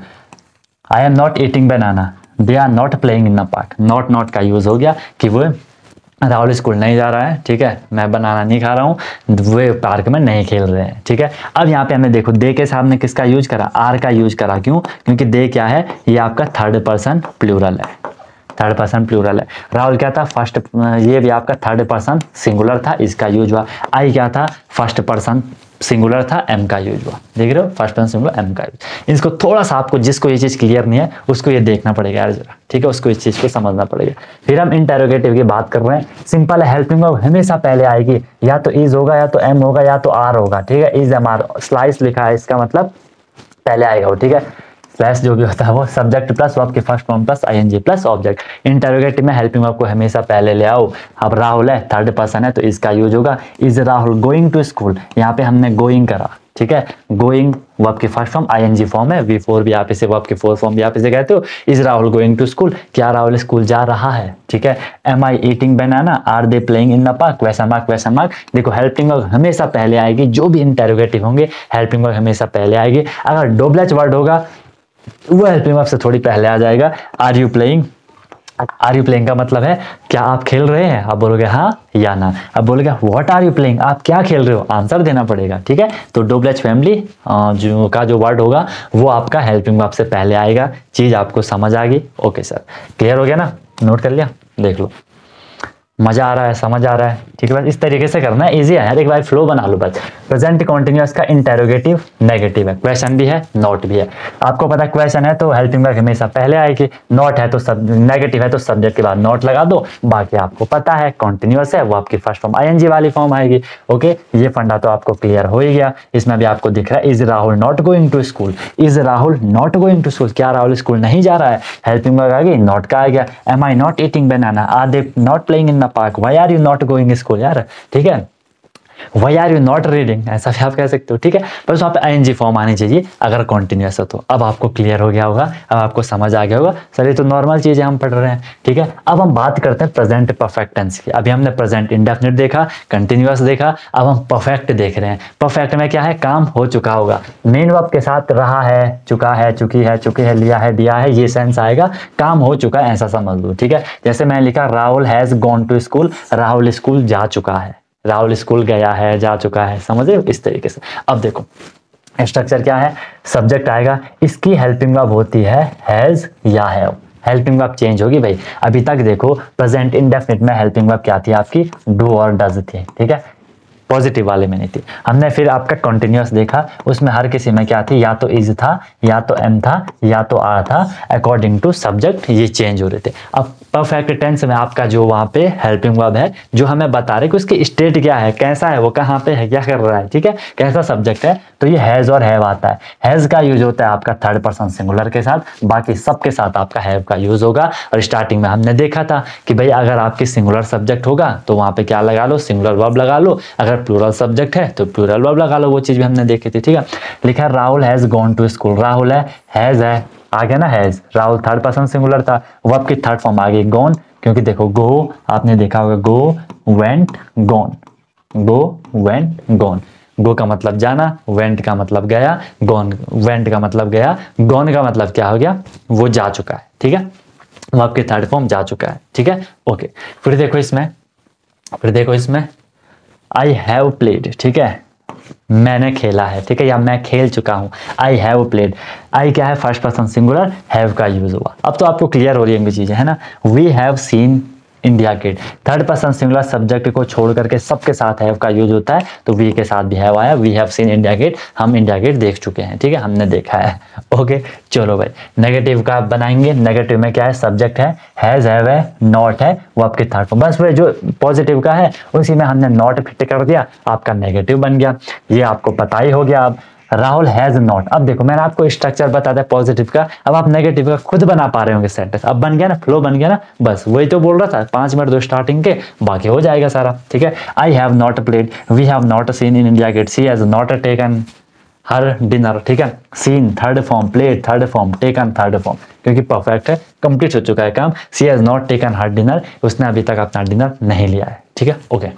I am not eating banana, they are not playing in the park, not not का यूज हो गया कि वो राहुल स्कूल नहीं जा रहा है, ठीक है, मैं बनाना नहीं खा रहा हूँ, वे पार्क में नहीं खेल रहे हैं, ठीक है। अब यहाँ पे हमने देखो दे के सामने किसका यूज करा, आर का यूज करा, क्यों, क्योंकि दे क्या है, ये आपका थर्ड पर्सन प्लूरल है, थर्ड पर्सन प्लूरल है। राहुल क्या था, फर्स्ट, ये भी आपका थर्ड पर्सन सिंगुलर था, इसका यूज हुआ। आई क्या था, फर्स्ट पर्सन सिंगुलर था, एम का यूज हुआ, देख रहे हो, फर्स्ट पर्सन सिंगुलर, एम का यूज। इसको थोड़ा सा आपको, जिसको ये चीज क्लियर नहीं है उसको ये देखना पड़ेगा यार जरा, ठीक है, उसको इस चीज को समझना पड़ेगा। फिर हम इंटेरोगेटिव की बात कर रहे हैं, सिंपल है, हेल्पिंग वर्ब हमेशा पहले आएगी, या तो इज होगा, या तो एम होगा, या तो आर होगा, ठीक है। इज एम आर स्लाइस लिखा है, इसका मतलब पहले आएगा वो, ठीक है। स्लैश जो भी होता है वो सब्जेक्ट प्लस वर्ब की first form plus ING plus object. Interrogative में हेल्पिंग वर्ब को हमेशा पहले ले आओ। अब राहुल है, थर्ड पर्सन है, तो इसका यूज होगा, is Rahul going to school, यहाँ पे हमने गोइंग करा, ठीक है। गोइंग वर्ब की फर्स्ट फॉर्म आईएनजी फॉर्म है, वी फोर भी आप इसे, वर्ब की फोर्थ फॉर्म भी आप इसे कहते हो। Is Rahul going to school, क्या राहुल स्कूल जा रहा है, ठीक है। Am I eating banana, are they playing in the park, question mark question mark. देखो हेल्पिंग वर्ब हमेशा पहले आएगी, जो भी इंटरोगेटिव होंगे हेल्पिंग वर्ब हमेशा पहले आएगी। अगर डबल वर्ड होगा वो हेल्पिंग वर्ब से थोड़ी पहले आ जाएगा। Are you playing, are you playing का मतलब है क्या आप खेल रहे हैं, आप बोलोगे हाँ या ना। अब बोलोगे व्हाट आर यू प्लेइंग, आप क्या खेल रहे हो, आंसर देना पड़ेगा, ठीक है। तो डबल एच फैमिली जो का जो वर्ड होगा वो आपका हेल्पिंग वर्ब से पहले आएगा। चीज आपको समझ आ गई, ओके सर, क्लियर हो गया ना, नोट कर लिया, देख लो, मजा आ रहा है, समझ आ रहा है, ठीक है। बस इस तरीके से करना है, इजी है यार, एक बार फ्लो बना लो बस। प्रेजेंट कॉन्टिन्यूअस का इंटेरोगेटिव नेगेटिव है, क्वेश्चन भी है, नॉट भी है। आपको पता है क्वेश्चन है तो हेल्पिंग वर्ब हमेशा पहले आएगी, नॉट है तो सब, नेगेटिव है तो सब्जेक्ट के बाद नॉट लगा दो। बाकी आपको पता है कॉन्टिन्यूअस है, वो आपकी फर्स्ट फॉर्म आईएनजी वाली फॉर्म आएगी। ओके, ये फंडा तो आपको क्लियर हो ही गया। इसमें भी आपको दिख रहा है is Rahul not going to school, is Rahul not going to school, क्या राहुल स्कूल नहीं जा रहा है, हेल्पिंग वर्ब आ गई, नॉट का आ गया। Am I not eating banana, are they not playing in the park, why are you not going school यार, ठीक है। Why are you not reading, ऐसा भी आप कह सकते हो, ठीक है। बस वहाँ पे आईएनजी फॉर्म आनी चाहिए अगर कॉन्टिन्यूअस हो तो। अब आपको क्लियर हो गया होगा, अब आपको समझ आ गया होगा। सर ये तो नॉर्मल चीजें हम पढ़ रहे हैं, ठीक है। अब हम बात करते हैं प्रेजेंट परफेक्ट टेंस की। अभी हमने प्रेजेंट इंडेफिनिट देखा, कंटिन्यूअस देखा, अब हम परफेक्ट देख रहे हैं। परफेक्ट में क्या है, काम हो चुका होगा, मेन वर्ब के साथ रहा है, चुका है, चुकी है, चुके है, लिया है, दिया है, ये सेंस आएगा, काम हो चुका है ऐसा समझ लो, ठीक है। जैसे मैंने लिखा Rahul has gone to school, Rahul school जा चुका है, राहुल स्कूल गया है, जा चुका है, समझ रहे हो, इस तरीके से। अब देखो स्ट्रक्चर क्या है, सब्जेक्ट आएगा, इसकी हेल्पिंग वर्ब होती है हैज या हैव, हेल्पिंग वर्ब चेंज होगी भाई। अभी तक देखो प्रेजेंट इंडेफिनिट में हेल्पिंग वर्ब क्या थी आपकी, डू और डज थी, ठीक है, पॉजिटिव वाले में नहीं थी। हमने फिर आपका कंटिन्यूअस देखा, उसमें हर किसी में क्या थी, या तो इज था, या तो एम था, या तो आर था, अकॉर्डिंग टू सब्जेक्ट ये चेंज हो रहे थे। अब परफेक्ट टेंस में आपका जो वहाँ पे हेल्पिंग वर्ब है जो हमें बता रहे कि उसकी स्टेट क्या है, कैसा है, वो कहाँ पे है, क्या कर रहा है, ठीक है, कैसा सब्जेक्ट है, तो ये हैज और हैव आता है। हैज का यूज होता है आपका थर्ड पर्सन सिंगुलर के साथ, बाकी सबके साथ आपका हैव का यूज होगा। और स्टार्टिंग में हमने देखा था कि भाई अगर आपकी सिंगुलर सब्जेक्ट होगा तो वहाँ पे क्या लगा लो, सिंगुलर वर्ब लगा लो, अगर प्लूरल सब्जेक्ट है तो प्लूरल वर्ब लगा लो, वो चीज भी हमने देखी थी, ठीक है। लिखा है Rahul has gone to school, Rahul है, हैज है, आ गया ना has, Rahul third person singular था, वर्ब की थर्ड फॉर्म आ गई गॉन, क्योंकि देखो गो आपने देखा होगा, go went gone, go went gone, go का मतलब जाना, वेंट का मतलब गया, गॉन वेंट का मतलब गया, गॉन का मतलब क्या हो गया, वो जा चुका है, ठीक है, वर्ब की थर्ड फॉर्म जा चुका है, ठीक है, ओके। फिर देखो इसमें, फिर देखो इसमें आई हैव प्लेड, ठीक है, मैंने खेला है, ठीक है, या मैं खेल चुका हूं, आई हैव प्लेड, आई क्या है, फर्स्ट पर्सन सिंगुलर, हैव का यूज हुआ। अब तो आपको क्लियर हो रही होंगी चीजें, है ना। We have seen India Gate, third person singular subject को छोड़ करके सबके साथ हैव का यूज होता है, तो वी के साथ भी हैव आया, we have seen India Gate, हम इंडिया गेट देख चुके हैं, ठीक है, हमने देखा है, ओके। चलो भाई नेगेटिव का बनाएंगे, नेगेटिव में क्या है, सब्जेक्ट है, हैज हैव है, नॉट है, वो आपके थर्ड फॉर्म, बस वो जो पॉजिटिव का है उसी में हमने नॉट फिट कर दिया, आपका नेगेटिव बन गया, ये आपको पता ही हो गया। अब राहुल हैज नॉट, अब देखो मैंने आपको स्ट्रक्चर बता दिया पॉजिटिव का, अब आप नेगेटिव का खुद बना पा रहे होंगे सेंटेंस, अब बन गया ना, फ्लो बन गया ना, बस वही तो बोल रहा था, पांच मिनट दो स्टार्टिंग के, बाकी हो जाएगा सारा, ठीक है। I have not played, we have not seen in India Gate, she has not taken her dinner, ठीक है, seen third form, played third form, taken third form, क्योंकि परफेक्ट है, कंप्लीट हो चुका है काम, she has not taken her dinner, उसने अभी तक अपना डिनर नहीं लिया है, ठीक है, ओके।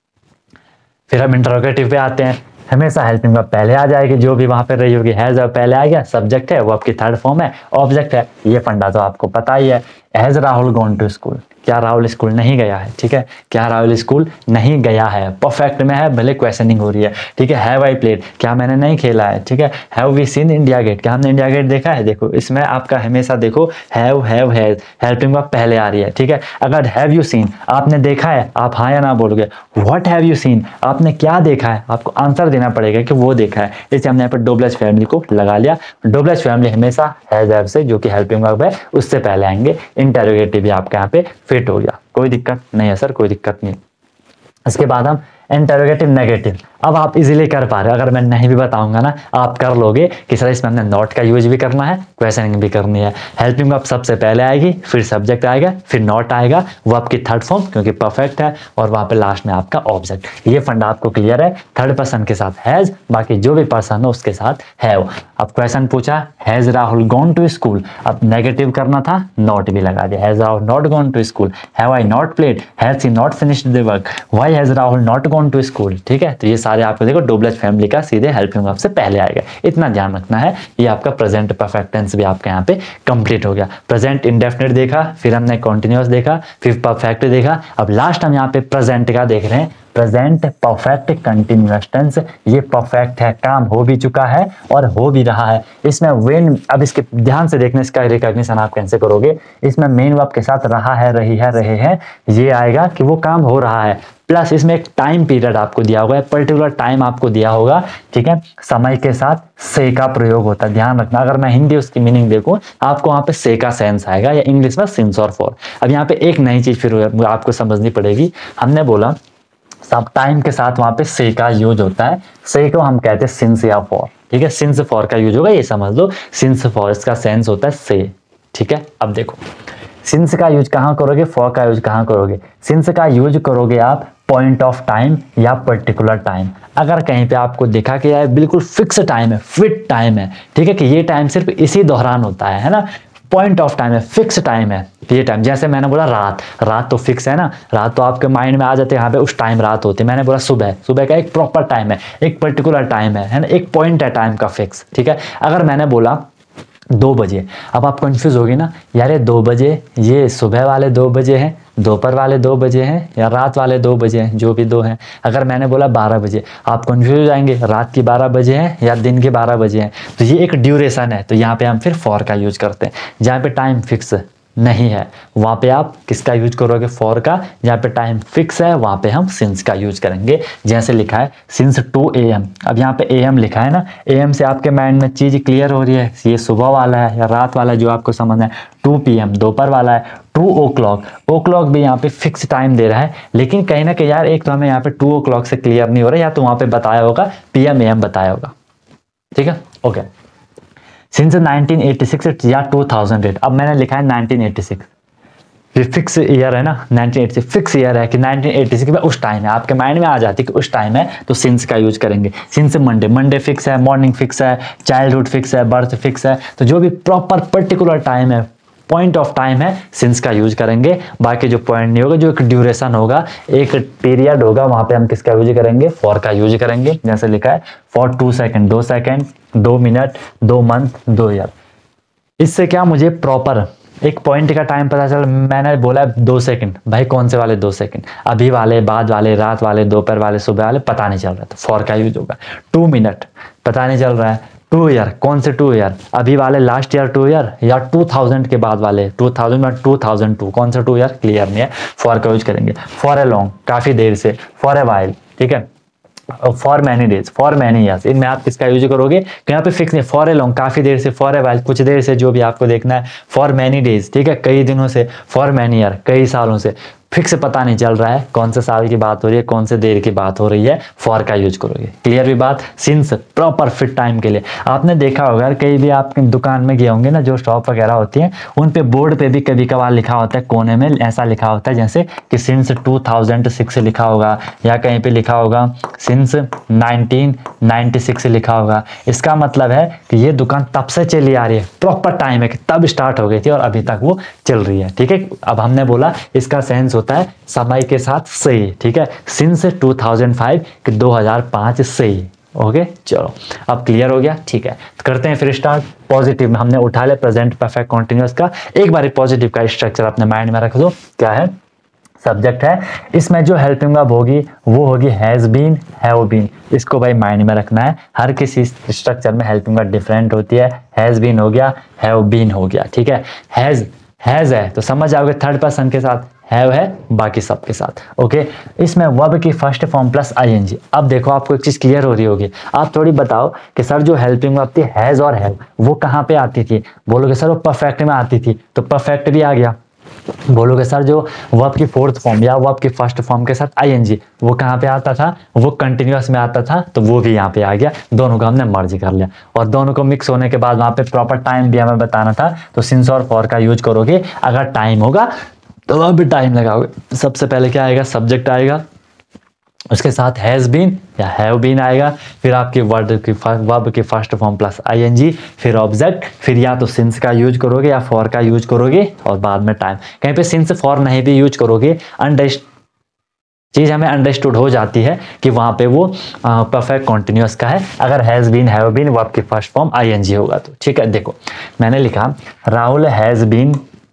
फिर हम इंटरोगेटिव पे आते हैं, हमेशा हेल्पिंग वर्ब पहले आ जाएगी, जो भी वहां पे रही होगी, हैज वर्ब पहले आ गया, सब्जेक्ट है वो आपकी थर्ड फॉर्म है, ऑब्जेक्ट है, ये फंडा तो आपको पता ही है। Has Rahul gone to school, क्या राहुल स्कूल नहीं गया है, ठीक है, क्या राहुल स्कूल नहीं गया है, परफेक्ट में है, भले क्वेश्चनिंग हो रही है, ठीक है। हैव आई प्लेड, क्या मैंने नहीं खेला है, ठीक है। Have we seen India Gate, क्या हमने इंडिया गेट देखा है, देखो इसमें आपका हमेशा देखो have have has, helping verb पहले आ रही है, ठीक है। अगर हैव यू सीन, आपने देखा है, आप हाँ या ना बोलोगे, व्हाट हैव यू सीन, आपने क्या देखा है, आपको आंसर देना पड़ेगा कि वो देखा है, इसलिए हमने यहाँ पर डोबलेस फैमिली को लगा लिया। डोबलेस फैमिली हमेशा हैज हैव से, जो कि हेल्पिंग वर्ब है, उससे पहले आएंगे। इंटरोगेटिव भी आपके यहाँ पे फिट हो गया, कोई दिक्कत नहीं है सर, कोई दिक्कत नहीं। इसके बाद हम इंटरोगेटिव नेगेटिव, अब आप इजीली कर पा रहे हो, अगर मैं नहीं भी बताऊंगा ना आप कर लोगे कि सर इसमें हमने नॉट का यूज भी करना है, क्वेश्चनिंग भी करनी है। हेल्पिंग वर्ब सबसे पहले आएगी, फिर सब्जेक्ट आएगा, फिर नॉट आएगा, वो आपकी थर्ड फॉर्म क्योंकि परफेक्ट है, और वहां पे लास्ट में आपका ऑब्जेक्ट। ये फंडा आपको क्लियर है, थर्ड पर्सन के साथ हैज, बाकी जो भी पर्सन हो उसके साथ हैव। अब क्वेश्चन पूछा has Rahul gone to school, अब नेगेटिव करना था, नॉट भी लगा दिया, has Rahul not gone to school, have I not played, has he not finished the work, why has Rahul not gone to school, ठीक है। तो ये सारे आपको देखो डोबलेस फैमिली का सीधे हेल्पिंग वर्ब से पहले आएगा, इतना ध्यान रखना है। ये आपका प्रेजेंट परफेक्ट टेंस भी आपके यहाँ पे कंप्लीट हो गया। प्रेजेंट इंडेफिनिट देखा, फिर हमने कॉन्टिन्यूअस देखा, फिर परफेक्ट देखा, अब लास्ट हम यहाँ पे प्रेजेंट का देख रहे हैं, प्रेजेंट परफेक्ट कंटिन्यूअस टेंस। ये परफेक्ट है, काम हो भी चुका है और हो भी रहा है। इसमें वेन, अब इसके ध्यान से देखने, इसका रिकॉग्निशन आप कैसे करोगे, इसमें मेन वर्ब के साथ रहा है, रही है, रहे हैं, ये आएगा कि वो काम हो रहा है, प्लस इसमें एक टाइम पीरियड आपको दिया होगा, पर्टिकुलर टाइम आपको दिया होगा, ठीक है। समय के साथ से का प्रयोग होता है, ध्यान रखना। अगर मैं हिंदी उसकी मीनिंग देखूं, आपको वहां पे से का सेंस आएगा, या इंग्लिश में सिंस और फॉर। अब यहाँ पे एक नई चीज फिर आपको समझनी पड़ेगी, हमने बोला सब टाइम के साथ वहां पे से का यूज होता है, से को हम कहते हैं सिंस या फॉर, ठीक है, सिंस फॉर का यूज होगा, ये समझ लो, सिंस फॉर, इसका सेंस होता है से, ठीक है। अब देखो सिंस का यूज कहाँ करोगे, फॉर का यूज कहाँ करोगे, सिंस का यूज करोगे आप पॉइंट ऑफ टाइम या पर्टिकुलर टाइम। अगर कहीं पे आपको दिखा कि यार बिल्कुल फिक्स टाइम है, फिट टाइम है, ठीक है, कि ये टाइम सिर्फ इसी दौरान होता है, है ना, पॉइंट ऑफ टाइम है, फिक्स टाइम है, ये टाइम, जैसे मैंने बोला रात, रात तो फिक्स है ना, रात तो आपके माइंड में आ जाते हैं, यहाँ पे उस टाइम रात होती है। मैंने बोला सुबह, सुबह का एक प्रॉपर टाइम है, एक पर्टिकुलर टाइम है, है ना, एक पॉइंट है टाइम का फिक्स, ठीक है। अगर मैंने बोला दो बजे, अब आप कंफ्यूज होगी ना, यार ये दो बजे, ये सुबह वाले दो बजे हैं, दोपहर वाले दो बजे हैं, या रात वाले दो बजे हैं, जो भी दो हैं। अगर मैंने बोला बारह बजे, आप कंफ्यूज हो जाएंगे, रात की बारह बजे हैं या दिन के बारह बजे हैं। तो ये एक ड्यूरेशन है, तो यहाँ पे हम फिर फॉर का यूज करते हैं, जहाँ पे टाइम फिक्स नहीं है, वहाँ पे आप किसका यूज करोगे, फॉर का। जहाँ पे टाइम फिक्स है वहाँ पे हम सिंस का यूज करेंगे। जैसे लिखा है सिंस टू ए एम, अब यहाँ पे ए एम लिखा है ना, ए एम से आपके माइंड में चीज़ क्लियर हो रही है, ये सुबह वाला है या रात वाला जो आपको समझना है। टू पी एम दोपहर वाला है। Two o'clock, o'clock भी यहाँ पे फिक्स टाइम दे रहा है, लेकिन कहीं ना कहीं यार एक तो हमें यहाँ पे टू ओ क्लॉक से क्लियर नहीं हो रहा है, या तो वहाँ पे बताया होगा पी एम ए एम बताया होगा, ठीक है, okay. Since nineteen eighty six या टू थाउजेंड एट, अब मैंने लिखा है नाइनटीन एटी सिक्स, ये फिक्स ईयर है ना, nineteen eighty six fix year है कि नाइनटीन एटी सिक्स में उस टाइम है, आपके माइंड में आ जाती है कि उस टाइम है, तो सिंस का यूज करेंगे। सिंस मंडे, मंडे फिक्स है, मॉर्निंग फिक्स है, चाइल्डहुड फिक्स है, बर्थ फिक्स है, तो जो भी प्रॉपर पर्टिकुलर टाइम है, पॉइंट ऑफ टाइम है, सिंस का यूज करेंगे। बाकी जो पॉइंट नहीं होगा, जो एक ड्यूरेशन होगा, एक पीरियड होगा, वहां पे हम किसका यूज करेंगे, फॉर का यूज करेंगे। जैसे लिखा है फॉर टू सेकंड, दो सेकंड, दो मिनट, दो मंथ, दो ईयर। इससे क्या मुझे प्रॉपर एक पॉइंट का टाइम पता चल, मैंने बोला दो सेकंड, भाई कौन से वाले दो सेकंड, अभी वाले, बाद वाले, रात वाले, दोपहर वाले, सुबह वाले, पता नहीं चल रहा, तो फॉर का यूज होगा। टू मिनट पता नहीं चल रहा है। टू ईयर, कौन से टू ईयर, अभी वाले लास्ट ईयर टू ईयर या टू थाउजेंड के बाद वाले टू थाउजेंड या टू थाउजेंड टू, कौन सा टू ईयर क्लियर नहीं है, फॉर का यूज करेंगे। फॉर ए लॉन्ग, काफी देर से, फॉर ए वाइल, ठीक है, for many days, for many years, इनमें आप किसका यूज करोगे, तो यहाँ पे फिक्स नहीं, फॉर ए लॉन्ग काफी देर से, फॉर ए वाइल कुछ देर से, जो भी आपको देखना है, फॉर मैनी डेज, ठीक है, कई दिनों से, फॉर मैनी ईयर कई सालों से, फिक्स पता नहीं चल रहा है कौन से साल की बात हो रही है, कौन से देर की बात हो रही है, फॉर का यूज करोगे। क्लियर भी बात। सिंस प्रॉपर फिट टाइम के लिए, आपने देखा होगा कहीं भी आप दुकान में गए होंगे ना, जो शॉप वगैरह होती है, उन पे बोर्ड पे भी कभी कभार लिखा होता है, कोने में ऐसा लिखा होता है जैसे कि सिंस टू थाउजेंड सिक्स लिखा होगा, या कहीं पे लिखा होगा सिंस नाइनटीन नाइंटी सिक्स लिखा होगा। इसका मतलब है कि ये दुकान तब से चली आ रही है, प्रॉपर टाइम है कि तब स्टार्ट हो गई थी और अभी तक वो चल रही है, ठीक है। अब हमने बोला इसका सेंस होता है समय के साथ सही, ठीक है, सिंस टू थाउजेंड फाइव कि दो हज़ार पाँच से, ओके। चलो अब क्लियर हो गया, ठीक है, तो करते हैं फिर स्टार्ट। पॉजिटिव में हमने उठा ले प्रेजेंट परफेक्ट कॉन्टिन्यूअस का, एक बार पॉजिटिव का स्ट्रक्चर अपने माइंड में रख दो। क्या है, सब्जेक्ट है, इसमें जो हेल्पिंग वर्ब होगी वो होगी हैज बीन, हैव बीन, इसको भाई माइंड में रखना है। हर किसी स्ट्रक्चर में हेल्पिंग वर्ब डिफरेंट होती है, हैज बीन हो गया, हैव बीन हो गया, ठीक है। हैज हैज है तो समझ आओगे थर्ड पर्सन के साथ, हैव है बाकी सब के साथ, ओके। इसमें वर्ब की फर्स्ट फॉर्म प्लस आईएनजी। अब देखो आपको एक चीज क्लियर हो रही होगी, आप थोड़ी बताओ कि सर जो हेल्पिंग वर्ब थी हैज और हैव, वो कहाँ पे आती थी, बोलोगे सर वो परफेक्ट में आती थी, तो परफेक्ट भी आ गया। बोलोगे सर जो वर्ब की फोर्थ फॉर्म या वर्ब की फर्स्ट फॉर्म के साथ आईएनजी, वो कहाँ पे आता था, वो कंटिन्यूअस में आता था, तो वो भी यहाँ पे आ गया। दोनों को हमने मर्ज कर लिया, और दोनों को मिक्स होने के बाद वहाँ पे प्रॉपर टाइम भी हमें बताना था, तो सिंस और फॉर का यूज करोगे। अगर टाइम होगा तो वहाँ भी टाइम लगाओगे। सबसे पहले क्या आएगा, सब्जेक्ट आएगा, उसके साथ हैज बीन या हैव बीन आएगा, फिर आपके वर्ड की वर्ब की फर्स्ट फॉर्म प्लस आईएनजी, फिर ऑब्जेक्ट, फिर या तो सिंस का यूज करोगे या फॉर का यूज करोगे, और बाद में टाइम। कहीं पे सिंस फॉर नहीं भी यूज करोगे, अंडरस्ट चीज हमें अंडरस्टूड हो जाती है कि वहां पे वो परफेक्ट कॉन्टिन्यूअस का है, अगर has been have been verb की फर्स्ट फॉर्म आईएनजी होगा तो, ठीक है। देखो मैंने लिखा Rahul has been,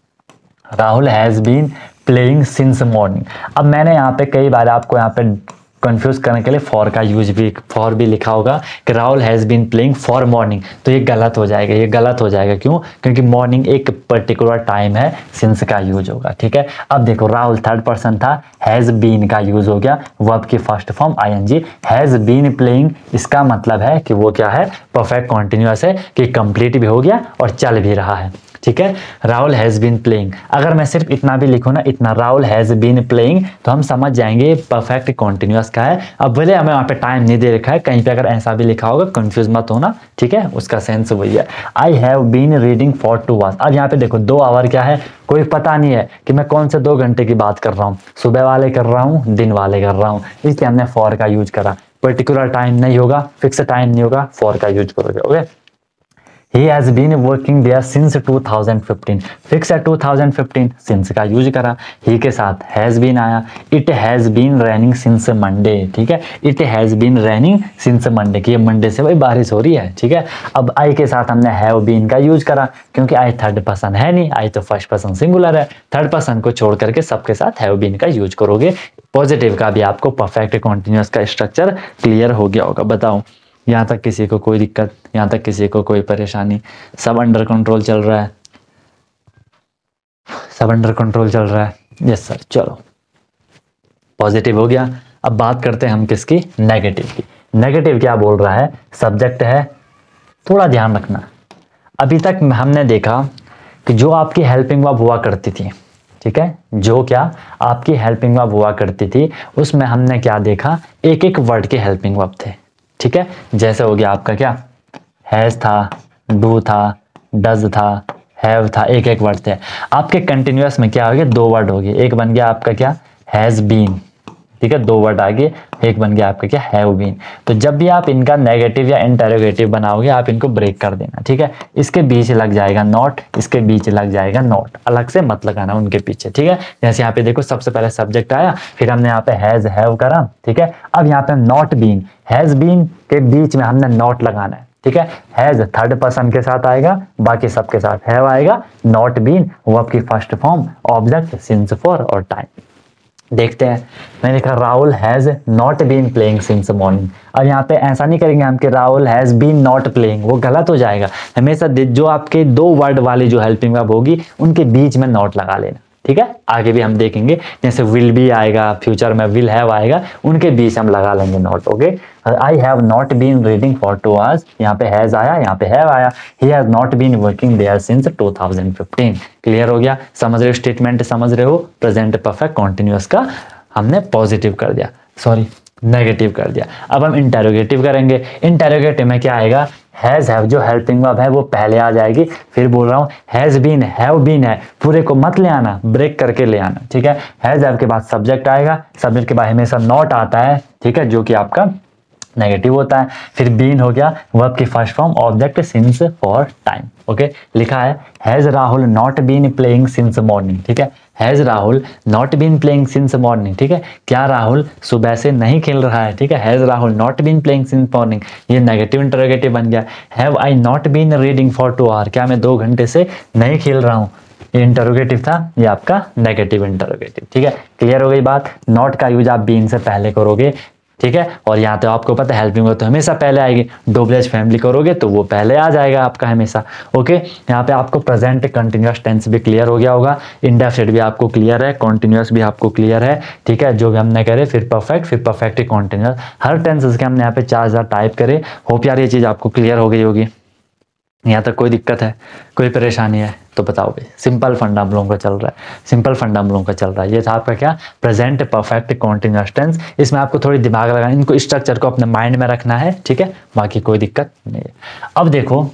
Rahul has been playing since morning. अब मैंने यहाँ पे कई बार आपको यहाँ पे कंफ्यूज करने के लिए फॉर का यूज भी, फॉर भी लिखा होगा कि Rahul has been playing for morning, तो ये गलत हो जाएगा, ये गलत हो जाएगा। क्यों, क्योंकि मॉर्निंग एक पर्टिकुलर टाइम है, सिंस का यूज होगा, ठीक है। अब देखो राहुल थर्ड पर्सन था, हैज बीन का यूज हो गया, वर्ब की first form ING, has been playing, इसका मतलब है कि वो क्या है, परफेक्ट कॉन्टिन्यूअस है, कि कंप्लीट भी हो गया और चल भी रहा है, ठीक है। राहुल हैज बीन प्लेइंग, अगर मैं सिर्फ इतना भी लिखूं ना, इतना राहुल हैज बीन प्लेइंग, तो हम समझ जाएंगे परफेक्ट कॉन्टिन्यूअस का है। अब भले हमें वहां पे टाइम नहीं दे रखा है, कहीं पे अगर ऐसा भी लिखा होगा कंफ्यूज मत होना, ठीक है, उसका सेंस वही है। I have been reading for two hours. अब यहाँ पे देखो दो आवर क्या है, कोई पता नहीं है कि मैं कौन से दो घंटे की बात कर रहा हूँ, सुबह वाले कर रहा हूँ, दिन वाले कर रहा हूँ, इसलिए हमने फॉर का यूज करा। पर्टिकुलर टाइम नहीं होगा, फिक्स टाइम नहीं होगा, फॉर का यूज करोगे, okay. He has been working there since two thousand fifteen, fix है टू थाउजेंड फिफ्टीन, सिंस का यूज करा। ही के साथ हैज बीन आया, it has been raining since Monday, ठीक है, it has been raining since Monday, कि ये मंडे से भाई बारिश हो रही है, ठीक है। अब आई के साथ हमने हैव बीन का यूज करा, क्योंकि आई थर्ड पर्सन है नहीं, आई तो फर्स्ट पर्सन सिंगुलर है, थर्ड पर्सन को छोड़ करके सबके साथ हैव बीन का यूज करोगे। पॉजिटिव का भी आपको परफेक्ट कॉन्टिन्यूअस का स्ट्रक्चर क्लियर हो गया होगा। बताओ यहाँ तक किसी को कोई दिक्कत, यहाँ तक किसी को कोई परेशानी, सब अंडर कंट्रोल चल रहा है? सब अंडर कंट्रोल चल रहा है? Yes sir. चलो पॉजिटिव हो गया। अब बात करते हैं हम किसकी, नेगेटिव की। नेगेटिव क्या बोल रहा है, सब्जेक्ट है, थोड़ा ध्यान रखना। अभी तक हमने देखा कि जो आपकी हेल्पिंग वर्ब हुआ करती थी, ठीक है, जो क्या आपकी हेल्पिंग वर्ब हुआ करती थी उसमें हमने क्या देखा, एक एक वर्ड के हेल्पिंग वर्ब थे, ठीक है। जैसे हो गया आपका क्या, हैज था, डू था, डज था, हैव था, एक एक वर्ड थे। आपके कंटिन्यूअस में क्या हो गया, दो वर्ड हो गए। एक बन गया आपका क्या, हैज बीन, ठीक है, दो वर्ड आगे, एक बन गया आपका क्या, हैव बीन। तो जब भी आप इनका नेगेटिव या इंटरोगेटिव बनाओगे आप इनको ब्रेक कर देना, ठीक है। इसके बीच लग जाएगा नॉट, इसके बीच लग जाएगा नॉट, अलग से मत लगाना उनके पीछे, ठीक है। जैसे यहाँ पे देखो सबसे पहले सब्जेक्ट आया, फिर हमने यहाँ पे हैज हैव करा, ठीक है। अब यहाँ पे नॉट बीन, हैज बीन के बीच में हमने नॉट लगाना है, ठीक है। हैज थर्ड पर्सन के साथ आएगा, बाकी सबके साथ हैव आएगा। नॉट बीन वो आपकी first form, object since for और टाइम। देखते हैं, मैंने लिखा Rahul has not been playing since morning. अब यहाँ पे ऐसा नहीं करेंगे हम कि Rahul has been not playing, वो गलत हो जाएगा। हमेशा जो आपके दो वर्ड वाली जो हेल्पिंग वर्ब होगी उनके बीच में नॉट लगा लेना, ठीक है। आगे भी हम देखेंगे, जैसे विल बी आएगा, फ्यूचर में विल हैव आएगा, उनके बीच हम लगा लेंगे not, okay. I have not been reading for two hours, यहाँ पे हैज आया, यहाँ पे हैव आया। He has not been working there since two thousand fifteen. Clear हो गया, समझ रहे हो, स्टेटमेंट समझ रहे हो। प्रेजेंट परफेक्ट कॉन्टिन्यूअस का हमने पॉजिटिव कर दिया, सॉरी नेगेटिव कर दिया। अब हम इंटेरोगेटिव करेंगे। इंटेरोगेटिव में क्या आएगा, हैज हैव जो हेल्पिंग वर्ब है वो पहले आ जाएगी। फिर बोल रहा हूँ हैज बीन, हैव बीन है, पूरे को मत ले आना, ब्रेक करके ले आना, ठीक है। हैज हैव के बाद सब्जेक्ट आएगा, सब्जेक्ट के बाद हमेशा नॉट आता है, ठीक है, जो कि आपका नेगेटिव होता है। फिर बीन हो गया वर्ब की first form, object since for time, okay. लिखा है has Rahul not been playing since morning, ठीक है। Has Rahul not been playing since morning, ठीक है, क्या राहुल सुबह से नहीं खेल रहा है, ठीक है। Has Rahul not been playing since morning, ये नेगेटिव इंटरोगेटिव बन गया। Have I not been reading for two hour, क्या मैं दो घंटे से नहीं खेल रहा हूँ, ये इंटरोगेटिव था, ये आपका नेगेटिव इंटरोगेटिव, ठीक है। क्लियर हो गई बात। नॉट का यूज आप बीन से पहले करोगे, ठीक है। और यहाँ तो आपको पता है हेल्पिंग वर्ब तो हमेशा पहले आएगी। डोबलेज फैमिली करोगे तो वो पहले आ जाएगा आपका हमेशा, ओके। यहाँ पे आपको प्रेजेंट कंटिन्यूअस टेंस भी क्लियर हो गया होगा, इंडेफिनिट भी आपको क्लियर है, कॉन्टिन्यूअस भी आपको क्लियर है, ठीक है। जो भी हमने करे, फिर परफेक्ट, फिर परफेक्ट कॉन्टिन्यूअस, हर टेंसेस के हमने यहाँ पे चार हजार टाइप करे। होप यार ये चीज़ आपको क्लियर हो गई होगी। यहाँ तक कोई दिक्कत है, कोई परेशानी है तो बताओ भाई। सिंपल फंडा हम लोगों का चल रहा है, सिंपल फंडा हम लोगों का चल रहा है। ये था आपका क्या, प्रेजेंट परफेक्ट कॉन्टिन्यूअस टेंस। इसमें आपको थोड़ी दिमाग लगाना, इनको स्ट्रक्चर को अपने माइंड में रखना है, ठीक है, बाकी कोई दिक्कत नहीं है। अब देखो,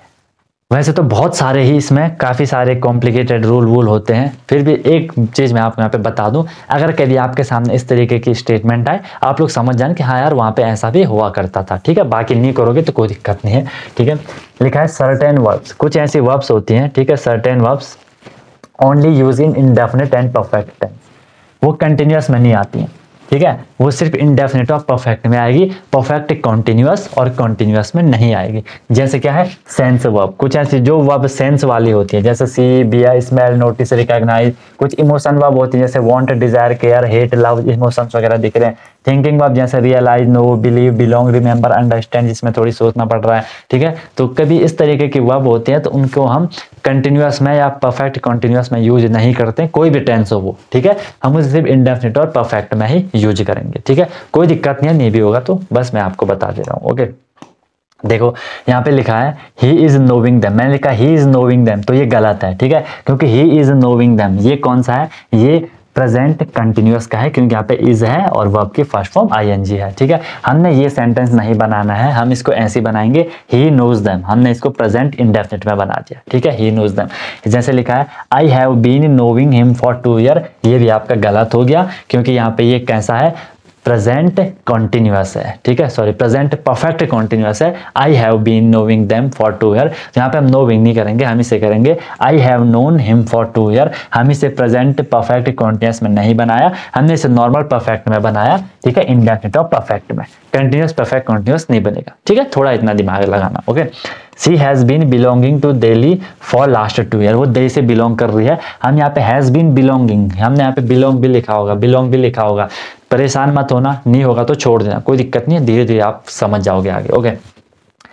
वैसे तो बहुत सारे ही इसमें काफ़ी सारे कॉम्प्लिकेटेड रूल वूल होते हैं, फिर भी एक चीज़ मैं आपको यहाँ पे बता दूं, अगर कभी आपके सामने इस तरीके की स्टेटमेंट आए, आप लोग समझ जाएं कि हाँ यार वहाँ पे ऐसा भी हुआ करता था, ठीक है। बाकी नहीं करोगे तो कोई दिक्कत नहीं है, ठीक है। लिखा है सर्टेन वर्ब्स, कुछ ऐसी वर्ब्स होती हैं, ठीक है, certain verbs only use in indefinite and perfect tense, वो कंटिन्यूअस में नहीं आती हैं, ठीक है, वो सिर्फ इंडेफिनिट और परफेक्ट में आएगी, परफेक्ट कॉन्टिन्यूअस और कॉन्टिन्यूअस में नहीं आएगी। जैसे क्या है, सेंस वर्ब, कुछ ऐसी जो वर्ब सेंस वाली होती है, जैसे see, bear, smell, notice, recognise. कुछ इमोशन वर्ब होती है, जैसे want, desire, care, hate, love, emotions वगैरह दिख रहे हैं। थिंकिंग वर्ब जैसे realise, know, believe, belong, remember, understand, जिसमें थोड़ी सोचना पड़ रहा है, ठीक है। तो कभी इस तरीके की वर्ब होती है तो उनको हम कंटिन्यूअस में या परफेक्ट कॉन्टिन्यूअस में यूज नहीं करते, कोई भी टेंस हो वो, ठीक है। हम उसे सिर्फ इंडेफिनिट और परफेक्ट में ही यूज करेंगे, ठीक है। कोई दिक्कत नहीं है, नहीं भी होगा तो बस मैं आपको बता दे रहा हूँ, ओके। देखो यहाँ पे लिखा है ही इज नोविंग देम, मैंने लिखा ही इज नोविंग देम, तो ये गलत है, ठीक है, क्योंकि ही इज नोविंग देम ये कौन सा है, ये प्रेजेंट कंटिन्यूअस का है, क्योंकि यहाँ पे इज है और वर्ब की फर्स्ट फॉर्म आईएनजी है, ठीक है। हमने ये सेंटेंस नहीं बनाना है, हम इसको ऐसे बनाएंगे, ही नोज देम, हमने इसको प्रेजेंट इंडेफिनिट में बना दिया, ठीक है, ही नोज देम। जैसे लिखा है I have been knowing him for two year, ये भी आपका गलत हो गया, क्योंकि यहाँ पे ये कैसा है, प्रेजेंट कॉन्टिन्यूअस है, ठीक है, सॉरी प्रेजेंट परफेक्ट कॉन्टिन्यूअस है। I have been knowing them for two year, यहाँ पे हम नोविंग नहीं करेंगे, हम इसे करेंगे I have known him for two year. हम इसे प्रेजेंट परफेक्ट कॉन्टिन्यूअस में नहीं बनाया, हमने इसे नॉर्मल परफेक्ट में बनाया, ठीक है, इंडेफिनिट और परफेक्ट में। कंटिन्यूअस परफेक्ट कॉन्टिन्यूअस नहीं बनेगा, ठीक है, थोड़ा इतना दिमाग लगाना, okay. She has been belonging to Delhi for last two year, वो दिल्ली से बिलोंग कर रही है। हम यहाँ पे हैज़ बीन बिलोंगिंग, हमने यहाँ पे बिलोंग भी लिखा होगा, बिलोंग भी लिखा होगा, परेशान मत होना, नहीं होगा तो छोड़ देना, कोई दिक्कत नहीं है, धीरे धीरे आप समझ जाओगे आगे, ओके।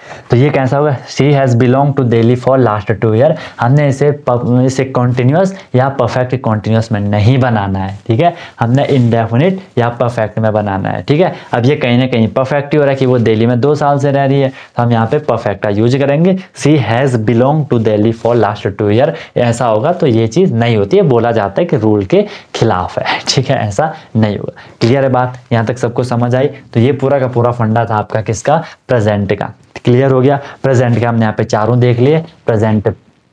तो ये कैसा होगा, she has belong to Delhi for last two year. हमने इसे इसे कॉन्टिन्यूस या परफेक्ट कॉन्टिन्यूस में नहीं बनाना है, ठीक है, हमने इंडेफिनिट या परफेक्ट में बनाना है, ठीक है। अब ये कहीं ना कहीं परफेक्ट ही हो रहा है कि वो दिल्ली में दो साल से रह रही है, तो हम यहाँ पे परफेक्ट का यूज करेंगे। She has belong to Delhi for last two year, ऐसा होगा तो ये चीज़ नहीं होती है, बोला जाता है कि रूल के खिलाफ है, ठीक है, ऐसा नहीं होगा। क्लियर है बात, यहाँ तक सबको समझ आई। तो ये पूरा का पूरा फंडा था आपका किसका, प्रेजेंट का। क्लियर हो गया। प्रेजेंट के हमने यहाँ पे चारों देख लिए, present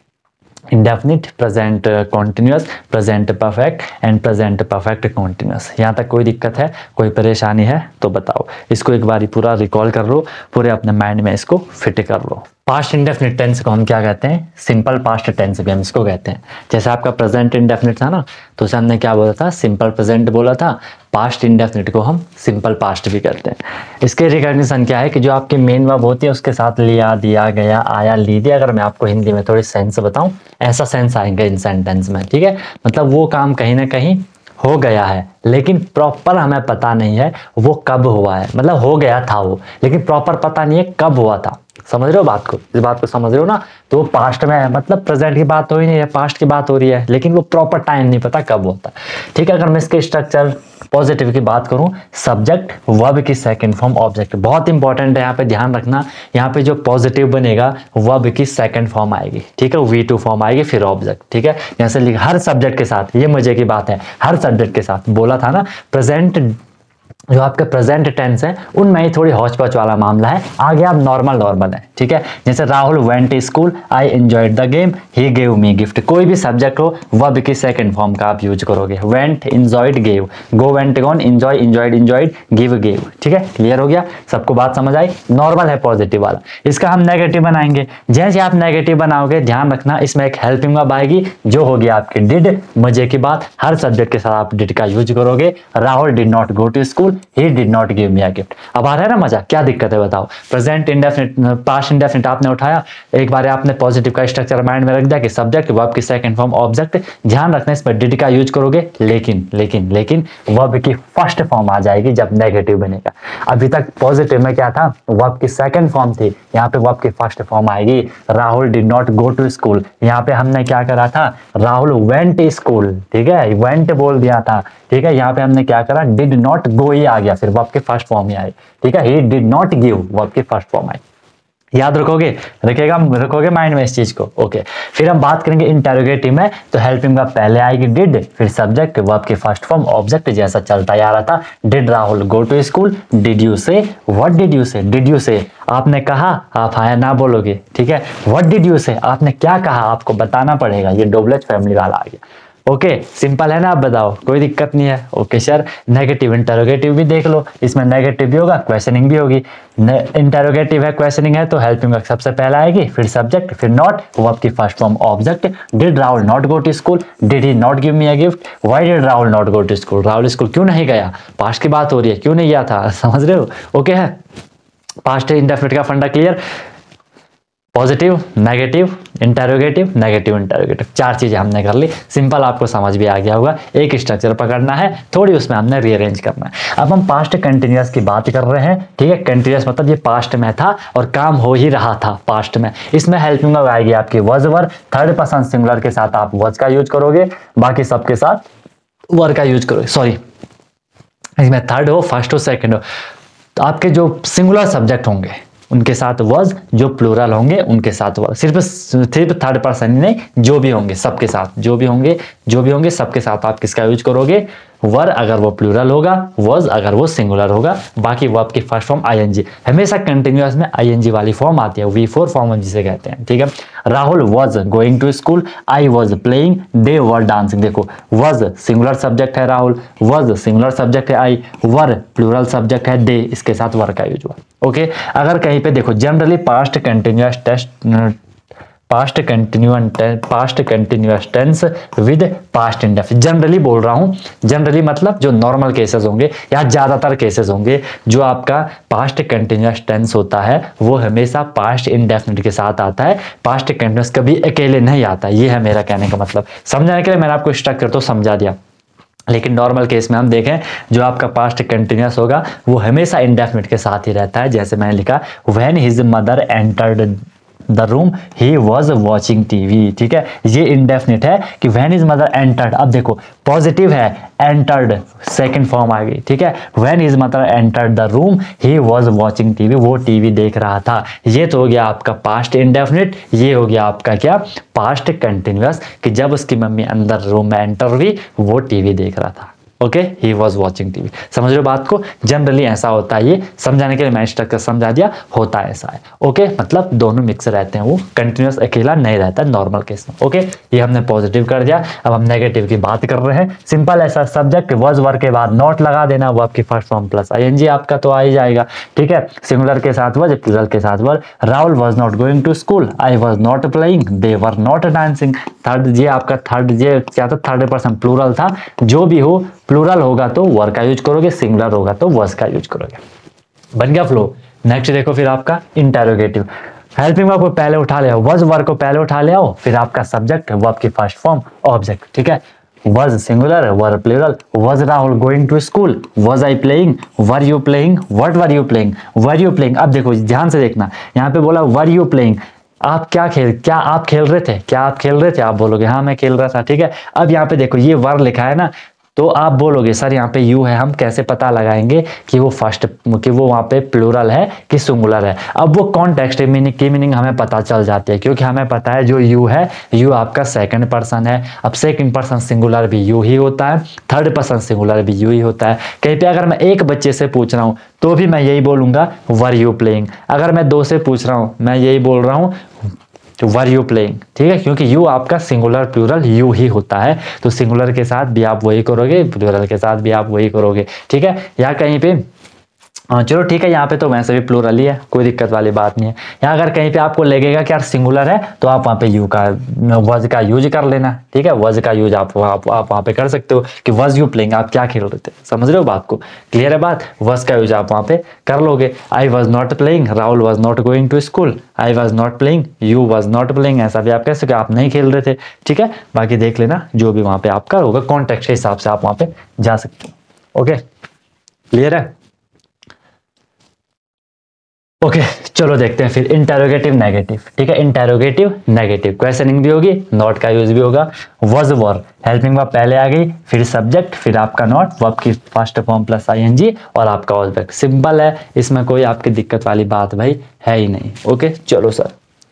indefinite, present continuous, present perfect and present perfect continuous. यहाँ तक कोई दिक्कत है, कोई परेशानी है तो बताओ। इसको एक बार पूरा रिकॉल कर लो, पूरे अपने माइंड में इसको फिट कर लो। पास्ट इंडेफिनिट टेंस को हम क्या कहते हैं, सिंपल पास्ट टेंस भी हम इसको कहते हैं। जैसे आपका प्रेजेंट इंडेफिनिट था ना, तो उसे हमने क्या बोला था, सिंपल प्रेजेंट बोला था। पास्ट इंडेफिनिट को हम सिंपल पास्ट भी कहते हैं। इसके रिकॉग्निशन क्या है कि जो आपकी मेन वर्ब होती है उसके साथ लिया, दिया, गया, आया, लीजिए। अगर मैं आपको हिंदी में थोड़ी सेंस बताऊं, ऐसा सेंस आएंगे इन सेंटेंस में, ठीक है। मतलब वो काम कहीं ना कहीं हो गया है, लेकिन प्रॉपर हमें पता नहीं है वो कब हुआ है। मतलब हो गया था वो, लेकिन प्रॉपर पता नहीं है कब हुआ था। समझ रहे हो बात को, इस बात को समझ रहे हो ना। तो वो पास्ट में है, मतलब प्रेजेंट की बात हो ही नहीं है, पास्ट की बात हो रही है, लेकिन वो प्रॉपर टाइम नहीं पता कब होता है, ठीक है। अगर मैं इसके स्ट्रक्चर पॉजिटिव की बात करूं, सब्जेक्ट वर्ब की सेकंड फॉर्म ऑब्जेक्ट, बहुत इंपॉर्टेंट है यहाँ पे, ध्यान रखना। यहाँ पे जो पॉजिटिव बनेगा वर्ब की सेकंड फॉर्म आएगी, ठीक है, वी टू फॉर्म आएगी, फिर ऑब्जेक्ट, ठीक है। यहाँ से लिखा हर सब्जेक्ट के साथ, ये मजे की बात है, हर सब्जेक्ट के साथ बोला था ना। प्रेजेंट जो आपके प्रेजेंट टेंस है उनमें ही थोड़ी हौच पौच वाला मामला है, आगे आप नॉर्मल नॉर्मल है, ठीक है। जैसे Rahul went school, I enjoyed the game, he gave me gift. कोई भी सब्जेक्ट हो वर्ब की सेकंड फॉर्म का आप यूज करोगे। Went, enjoyed, gave, go, went, gone, enjoy, enjoyed, enjoyed, give, gave, ठीक है। क्लियर हो गया, सबको बात समझ आई। नॉर्मल है पॉजिटिव वाला। इसका हम नेगेटिव बनाएंगे। जैसे आप नेगेटिव बनाओगे, ध्यान रखना इसमें एक हेल्पिंग वर्ब आएगी जो होगी आपकी डिड। मजे की बात, हर सब्जेक्ट के साथ आप डिड का यूज करोगे। Rahul did not go to school, he did not give me a gift। अब आ रहा है ना मजा, क्या दिक्कत है बताओ। प्रेजेंट इंडेफिनिट, पास्ट इंडेफिनिट आपने उठाया, एक बार आपने पॉजिटिव का स्ट्रक्चर माइंड में रख दिया कि सब्जेक्ट वर्ब की सेकंड फॉर्म ऑब्जेक्ट। ध्यान रखना इसमें डिड का यूज करोगे, लेकिन लेकिन लेकिन वर्ब की फर्स्ट फॉर्म आ जाएगी जब नेगेटिव बनेगा। अभी तक पॉजिटिव में क्या था, वर्ब की सेकंड फॉर्म थी, यहाँ पे वर्ब की फर्स्ट फॉर्म आएगी। Rahul did not go to school, यहाँ पे हमने क्या करा था, राहुल वेंट स्कूल, ठीक है, वेंट बोल दिया था, ठीक है। यहाँ पे हमने क्या करा, डिड नॉट गो ही आ गया, फिर वर्ब के फर्स्ट फॉर्म ही आए, ठीक है। He did not give, verb की फर्स्ट फॉर्म आई। याद रखोगे, रखेगा रखोगे माइंड में इस चीज को, ओके। फिर हम बात करेंगे इंटरोगेटिव में, तो हेल्पिंग वर्ब पहले आएगी डिड, फिर सब्जेक्ट, वर्ब की फर्स्ट फॉर्म ऑब्जेक्ट, जैसा चलता आ रहा था। Did Rahul go to school, did you say, what did you say, did you say आपने कहा, आप हाँ ना बोलोगे, ठीक है। व्हाट डिड यू से आपने क्या कहा, आपको बताना पड़ेगा। ये डबलेट फैमिली वाला आ गया, ओके। सिंपल है ना, आप बताओ, कोई दिक्कत नहीं है, ओके सर। नेगेटिव इंटरोगेटिव भी देख लो, इसमें नेगेटिव भी होगा, क्वेश्चनिंग भी होगी। इंटरोगेटिव है, क्वेश्चनिंग है, तो हेल्पिंग वर्ब सबसे पहले आएगी, फिर सब्जेक्ट, फिर नॉट, वर्ब की first form object. Did Rahul not go to school, did he not give me a gift, why did Rahul not go to school, Rahul school क्यों नहीं गया, पास्ट की बात हो रही है, क्यों नहीं गया था, समझ रहे हो, ओके है। पास्ट इंडेफिनिट का फंडा clear. Positive, negative, interrogative, negative interrogative, चार चीजें हमने कर ली। सिंपल, आपको समझ भी आ गया होगा। एक स्ट्रक्चर पकड़ना है, थोड़ी उसमें हमने रीअरेंज करना है। अब हम पास्ट कंटिन्यूअस की बात कर रहे हैं, ठीक है। कंटिन्यूअस मतलब ये पास्ट में था और काम हो ही रहा था पास्ट में। इसमें हेल्पिंग वर्ब आएगी आपकी was verb, third person singular के साथ आप वॉज का यूज करोगे, बाकी सबके साथ वर का यूज करोगे। सॉरी, इसमें थर्ड हो, फर्स्ट हो, सेकेंड हो, तो आपके जो सिंगुलर सब्जेक्ट होंगे उनके साथ वॉज, जो प्लूरल होंगे उनके साथ वॉज। सिर्फ सिर्फ थर्ड पर्सन ही नहीं, जो भी होंगे सबके साथ, जो भी होंगे जो भी होंगे सबके साथ आप किसका यूज करोगे, वर अगर वो प्लूरल होगा, वॉज अगर वो सिंगुलर होगा, बाकी वर्ब की फर्स्ट फॉर्म आईएनजी। हमेशा कंटिन्यूअस में आईएनजी वाली फॉर्म आती है, वी फोर फॉर्म जिसे कहते हैं, ठीक है। Rahul was going to school, I was playing, they were dancing. देखो, वॉज सिंगुलर सब्जेक्ट है राहुल, वॉज सिंगुलर सब्जेक्ट है आई, वर प्लूरल सब्जेक्ट है दे, इसके साथ वर का यूज हुआ, ओके। अगर कहीं पे देखो generally past continuous test past continuous past continuous tense with past indefinite, generally बोल रहा हूं। जनरली मतलब जो नॉर्मल केसेस होंगे या ज्यादातर केसेस होंगे, जो आपका पास्ट कंटिन्यूअस टेंस होता है वो हमेशा पास्ट इंडेफिनिट के साथ आता है। पास्ट कंटिन्यूअस कभी अकेले नहीं आता, ये है मेरा कहने का मतलब। समझाने के लिए मैंने आपको स्ट्रक्चर तो समझा दिया। लेकिन नॉर्मल केस में हम देखें जो आपका पास्ट कंटिन्यूस होगा वो हमेशा इंडेफिनिट के साथ ही रहता है। जैसे मैंने लिखा when his mother entered the room he was watching TV. ठीक है, ये इंडेफिनिट है कि व्हेन हिज मदर एंटर्ड। अब देखो पॉजिटिव है, एंटर्ड सेकंड फॉर्म आ गई। ठीक है, when his mother entered the room he was watching TV, वो टीवी देख रहा था। ये तो हो गया आपका पास्ट इंडेफिनिट। ये हो गया आपका क्या, पास्ट कंटिन्यूअस, कि जब उसकी मम्मी अंदर रूम में एंटर हुई वो टीवी देख रहा था। Okay, he was watching TV. समझ रहे हो बात को, जनरली ऐसा होता है। ये समझाने के लिए मैं स्ट्रक्चर समझा दिया, होता है ऐसा है। ओके, मतलब दोनों मिक्स रहते हैं, वो कंटिन्यूअस अकेला नहीं रहता नॉर्मल केस में। ओके, ये हमने पॉजिटिव कर दिया। अब हम नेगेटिव की बात कर रहे हैं। सिंपल ऐसा, सब्जेक्ट वॉज वर्ब के बाद नॉट लगा देना, वो आपकी फर्स्ट फॉर्म प्लस आईएनजी आपका तो आ ही जाएगा। ठीक है, सिंगुलर के साथ वॉज, प्लूरल के साथ verb. Rahul was not going to school, I was not playing, they were not dancing. Third, ये आपका थर्ड, ये क्या था, थर्ड पर्सन प्लूरल था। जो भी हो, प्लूरल होगा तो वर का यूज करोगे, सिंगुलर होगा तो वॉज का यूज करोगे। बन गया फ्लो। नेक्स्ट देखो फिर आपका इंटेरोगेटिव। हेल्पिंग वर्ब को पहले उठा ले आओ, वॉज वर्ब को पहले उठा ले आओ, फिर आपका सब्जेक्ट वर्ब की फर्स्ट फॉर्म ऑब्जेक्ट। ठीक है, was singular, were plural. Was Rahul going to school, was I playing, were you playing, what were you playing, were you playing. अब देखो ध्यान से देखना, यहाँ पे बोला वर यू प्लेइंग, आप क्या खेल क्या आप खेल रहे थे, क्या आप खेल रहे थे, आप बोलोगे हाँ मैं खेल रहा था। ठीक है, अब यहाँ पे देखो ये वर लिखा है ना, तो आप बोलोगे सर यहाँ पे यू है, हम कैसे पता लगाएंगे कि वो फर्स्ट, कि वो वहाँ पे प्लूरल है कि सिंगुलर है। अब वो कॉन्टेक्स्ट मीनिंग की मीनिंग हमें पता चल जाती है, क्योंकि हमें पता है जो यू है, यू आपका सेकंड पर्सन है। अब सेकंड पर्सन सिंगुलर भी यू ही होता है, थर्ड पर्सन सिंगुलर भी यू ही होता है। कहीं पे अगर मैं एक बच्चे से पूछ रहा हूँ तो भी मैं यही बोलूंगा वर यू प्लेइंग। अगर मैं दो से पूछ रहा हूँ मैं यही बोल रहा हूँ तो वर यू प्लेइंग। ठीक है, क्योंकि यू आपका सिंगुलर प्लूरल यू ही होता है, तो सिंगुलर के साथ भी आप वही करोगे, प्लूरल के साथ भी आप वही करोगे। ठीक है, या कहीं पे हाँ चलो ठीक है, यहाँ पे तो वैसे भी प्लूरल ही है, कोई दिक्कत वाली बात नहीं है। यहाँ अगर कहीं पे आपको लगेगा कि यार सिंगुलर है तो आप वहाँ पे यू का वज का यूज कर लेना। ठीक है, वज का यूज आप आप, आप वहाँ पे कर सकते हो कि वज यू प्लेइंग, आप क्या खेल रहे थे। समझ रहे हो बात को, क्लियर है बात। वज का यूज आप वहाँ पे कर लोगे। I was not playing, Rahul was not going to school, I was not playing, you was not playing, ऐसा भी आप कह सकते हो, आप नहीं खेल रहे थे। ठीक है, बाकी देख लेना जो भी वहाँ पे आपका होगा कॉन्टेक्स्ट के हिसाब से आप वहाँ पे जा सकते हो। ओके, क्लियर है। ओके okay, चलो देखते हैं फिर इंटेरोगेटिव नेगेटिव। ठीक है, इंटेरोगेटिव नेगेटिव क्वेश्चनिंग भी होगी, नॉट का यूज भी होगा। वॉज वर, हेल्पिंग वर्ब पहले आ गई, फिर सब्जेक्ट, फिर आपका नॉट, वर्ब की फर्स्ट फॉर्म प्लस आईएनजी और आपका ऑब्जेक्ट। सिंपल है, इसमें कोई आपकी दिक्कत वाली बात भाई है ही नहीं। ओके okay, चलो sir.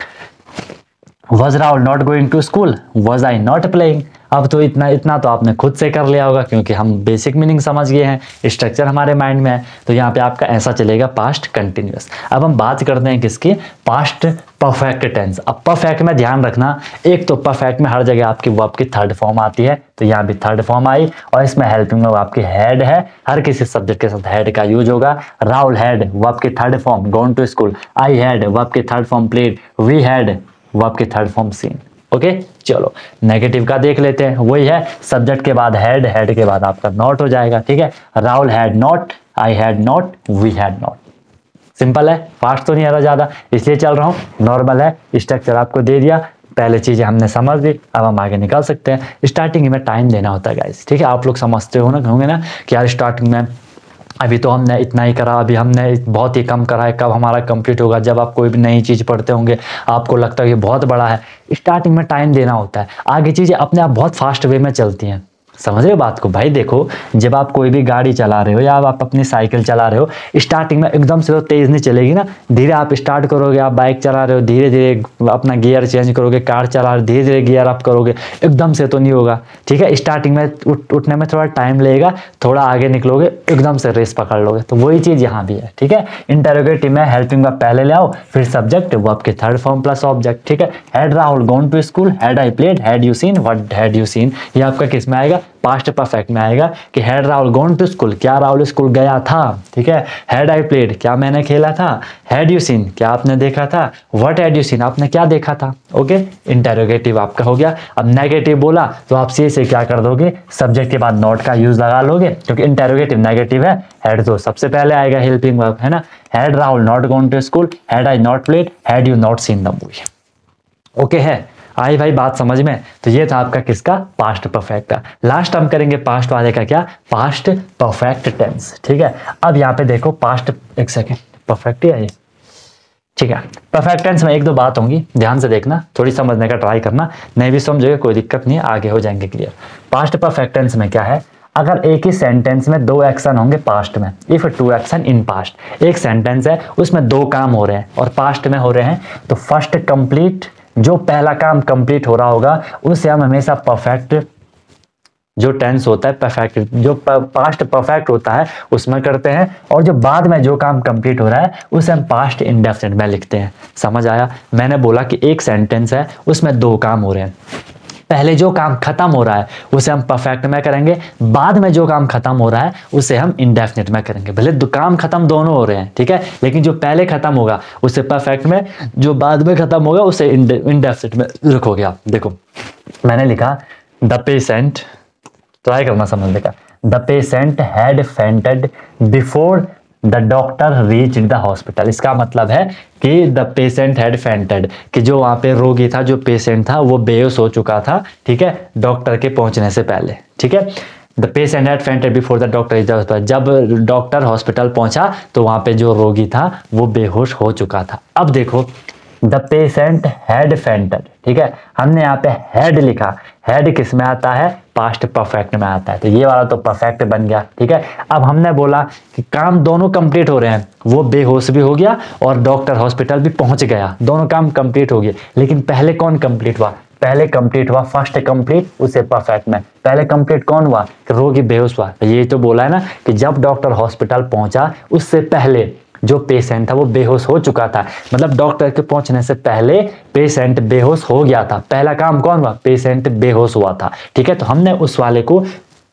Was Rahul not going to school, was I not playing. अब तो इतना इतना तो आपने खुद से कर लिया होगा, क्योंकि हम बेसिक मीनिंग समझ गए हैं, स्ट्रक्चर हमारे माइंड में है, तो यहाँ पे आपका ऐसा चलेगा पास्ट कंटिन्यूअस। अब हम बात करते हैं किसकी, पास्ट परफेक्ट टेंस। अब परफेक्ट में ध्यान रखना, एक तो परफेक्ट में हर जगह आपकी वर्ब की थर्ड फॉर्म आती है, तो यहाँ भी थर्ड फॉर्म आई, और इसमें हेल्पिंग में आपकी हैड है, हर किसी सब्जेक्ट के साथ हैड का यूज होगा। राहुल हैड, वर्ब की third form gone to school. I had, verb की third form played. We had, verb की third form seen. Okay okay? चलो नेगेटिव का देख लेते हैं। वही है, सब्जेक्ट के बाद हैड, हैड के बाद आपका नॉट हो जाएगा। ठीक है, Rahul had not, I had not, we had not. Simple है, फास्ट तो नहीं आ रहा ज्यादा, इसलिए चल रहा हूँ, नॉर्मल है। स्ट्रक्चर आपको दे दिया, पहले चीजें हमने समझ ली, अब हम आगे निकल सकते हैं। स्टार्टिंग में टाइम देना होता है गाइस। ठीक है, आप लोग समझते हो ना, होंगे ना कि यार स्टार्टिंग में अभी तो हमने इतना ही करा, अभी हमने बहुत ही कम करा है, कब हमारा कंप्लीट होगा। जब आप कोई भी नई चीज़ पढ़ते होंगे आपको लगता है ये बहुत बड़ा है, स्टार्टिंग में टाइम देना होता है, आगे चीज़ें अपने आप बहुत फास्ट वे में चलती हैं। समझ रहे हो बात को भाई। देखो जब आप कोई भी गाड़ी चला रहे हो या आप अपनी साइकिल चला रहे हो, स्टार्टिंग में एकदम से तो तेज़ नहीं चलेगी ना, धीरे आप स्टार्ट करोगे। आप बाइक चला रहे हो, धीरे धीरे अपना गियर चेंज करोगे। कार चला रहे हो, धीरे धीरे गियर अप करोगे, एकदम से तो नहीं होगा। ठीक है, स्टार्टिंग में उठ, उठने में थोड़ा टाइम लगेगा, थोड़ा आगे निकलोगे एकदम से रेस पकड़ लोगे। तो वही चीज़ यहाँ भी है। ठीक है, इंटेरोगेटिव में हेल्पिंग वर्ब पहले ले आओ, फिर सब्जेक्ट, वर्ब के थर्ड फॉर्म प्लस ऑब्जेक्ट। ठीक है, had Rahul gone to school, had I played, had you seen, what had you seen. ये आपका किस में आएगा, पास्ट परफेक्ट में आएगा कि had Rahul gone to school, क्या राहुल स्कूल गया था। ठीक है, हैड आई प्लेड, क्या मैंने खेला था। हैड यू सीन, क्या आपने देखा था। व्हाट हैड यू सीन, आपने क्या देखा था। ओके, इंटेरोगेटिव आपका हो गया। अब नेगेटिव बोला तो आप सी से क्या कर दोगे, सब्जेक्ट के बाद नॉट का यूज लगा लोगे, क्योंकि इंटेरोगेटिव नेगेटिव है। हैड तो सबसे पहले आएगा हेल्पिंग वर्ब, है ना। Had Rahul not gone to school, had I not played, had you not seen the movie. Okay है, आई भाई बात समझ में? तो ये था आपका किसका, पास्ट परफेक्ट का। लास्ट हम करेंगे पास्ट वाले का क्या, पास्ट परफेक्ट टेंस। ठीक है, अब यहाँ पे देखो पास्ट, एक सेकेंड, परफेक्ट ही है ये, ठीक है। परफेक्ट टेंस में एक दो बात होंगी, ध्यान से देखना, थोड़ी समझने का ट्राई करना, नहीं भी समझोगे कोई दिक्कत नहीं है, आगे हो जाएंगे क्लियर। पास्ट परफेक्ट टेंस में क्या है, अगर एक ही सेंटेंस में दो एक्शन होंगे पास्ट में, if two action in past, एक सेंटेंस है उसमें दो काम हो रहे हैं और पास्ट में हो रहे हैं, तो फर्स्ट कंप्लीट, जो पहला काम कंप्लीट हो रहा होगा उसे हम हमेशा परफेक्ट, जो टेंस होता है परफेक्ट, जो पास्ट परफेक्ट होता है उसमें करते हैं, और जो बाद में जो काम कंप्लीट हो रहा है उसे हम पास्ट इंडेफिनिट में लिखते हैं। समझ आया? मैंने बोला कि एक सेंटेंस है उसमें दो काम हो रहे हैं, पहले जो काम खत्म हो रहा है उसे हम परफेक्ट में करेंगे, बाद में जो काम खत्म हो रहा है उसे हम इंडेफिनिट में करेंगे। भले दो काम खत्म दोनों हो रहे हैं, ठीक है, लेकिन जो पहले खत्म होगा उसे परफेक्ट में, जो बाद में खत्म होगा उसे इंडेफिनिट में रखोगे आप। देखो मैंने लिखा द पेशेंट, ट्राई करना समझने का, the patient had fainted before the doctor reached the hospital. इसका मतलब है कि द पेशेंट हैड फेंटेड, कि जो वहाँ पे रोगी था, जो पेशेंट था वो बेहोश हो चुका था, ठीक है, डॉक्टर के पहुंचने से पहले। ठीक है, the patient had fainted before the doctor reached the hospital, जब डॉक्टर हॉस्पिटल पहुंचा तो वहाँ पे जो रोगी था वो बेहोश हो चुका था। अब देखो द पेशेंट हैड फेंटेड, ठीक है, हमने यहाँ पे हैड लिखा, हैड किस में आता है, पास्ट परफेक्ट में आता है, तो ये वाला तो परफेक्ट बन गया। ठीक है, अब हमने बोला कि काम दोनों कंप्लीट हो रहे हैं, वो बेहोश भी हो गया और डॉक्टर हॉस्पिटल भी पहुंच गया, दोनों काम कंप्लीट हो गए, लेकिन पहले कौन कंप्लीट हुआ, पहले कंप्लीट हुआ फर्स्ट कंप्लीट, उसे परफेक्ट में। पहले कंप्लीट कौन हुआ, कि रोगी बेहोश हुआ। ये तो बोला है ना कि जब डॉक्टर हॉस्पिटल पहुंचा उससे पहले जो पेशेंट था वो बेहोश हो चुका था, मतलब डॉक्टर के पहुंचने से पहले पेशेंट बेहोश हो गया था। पहला काम कौन हुआ, पेशेंट बेहोश हुआ था। ठीक है, तो हमने उस वाले को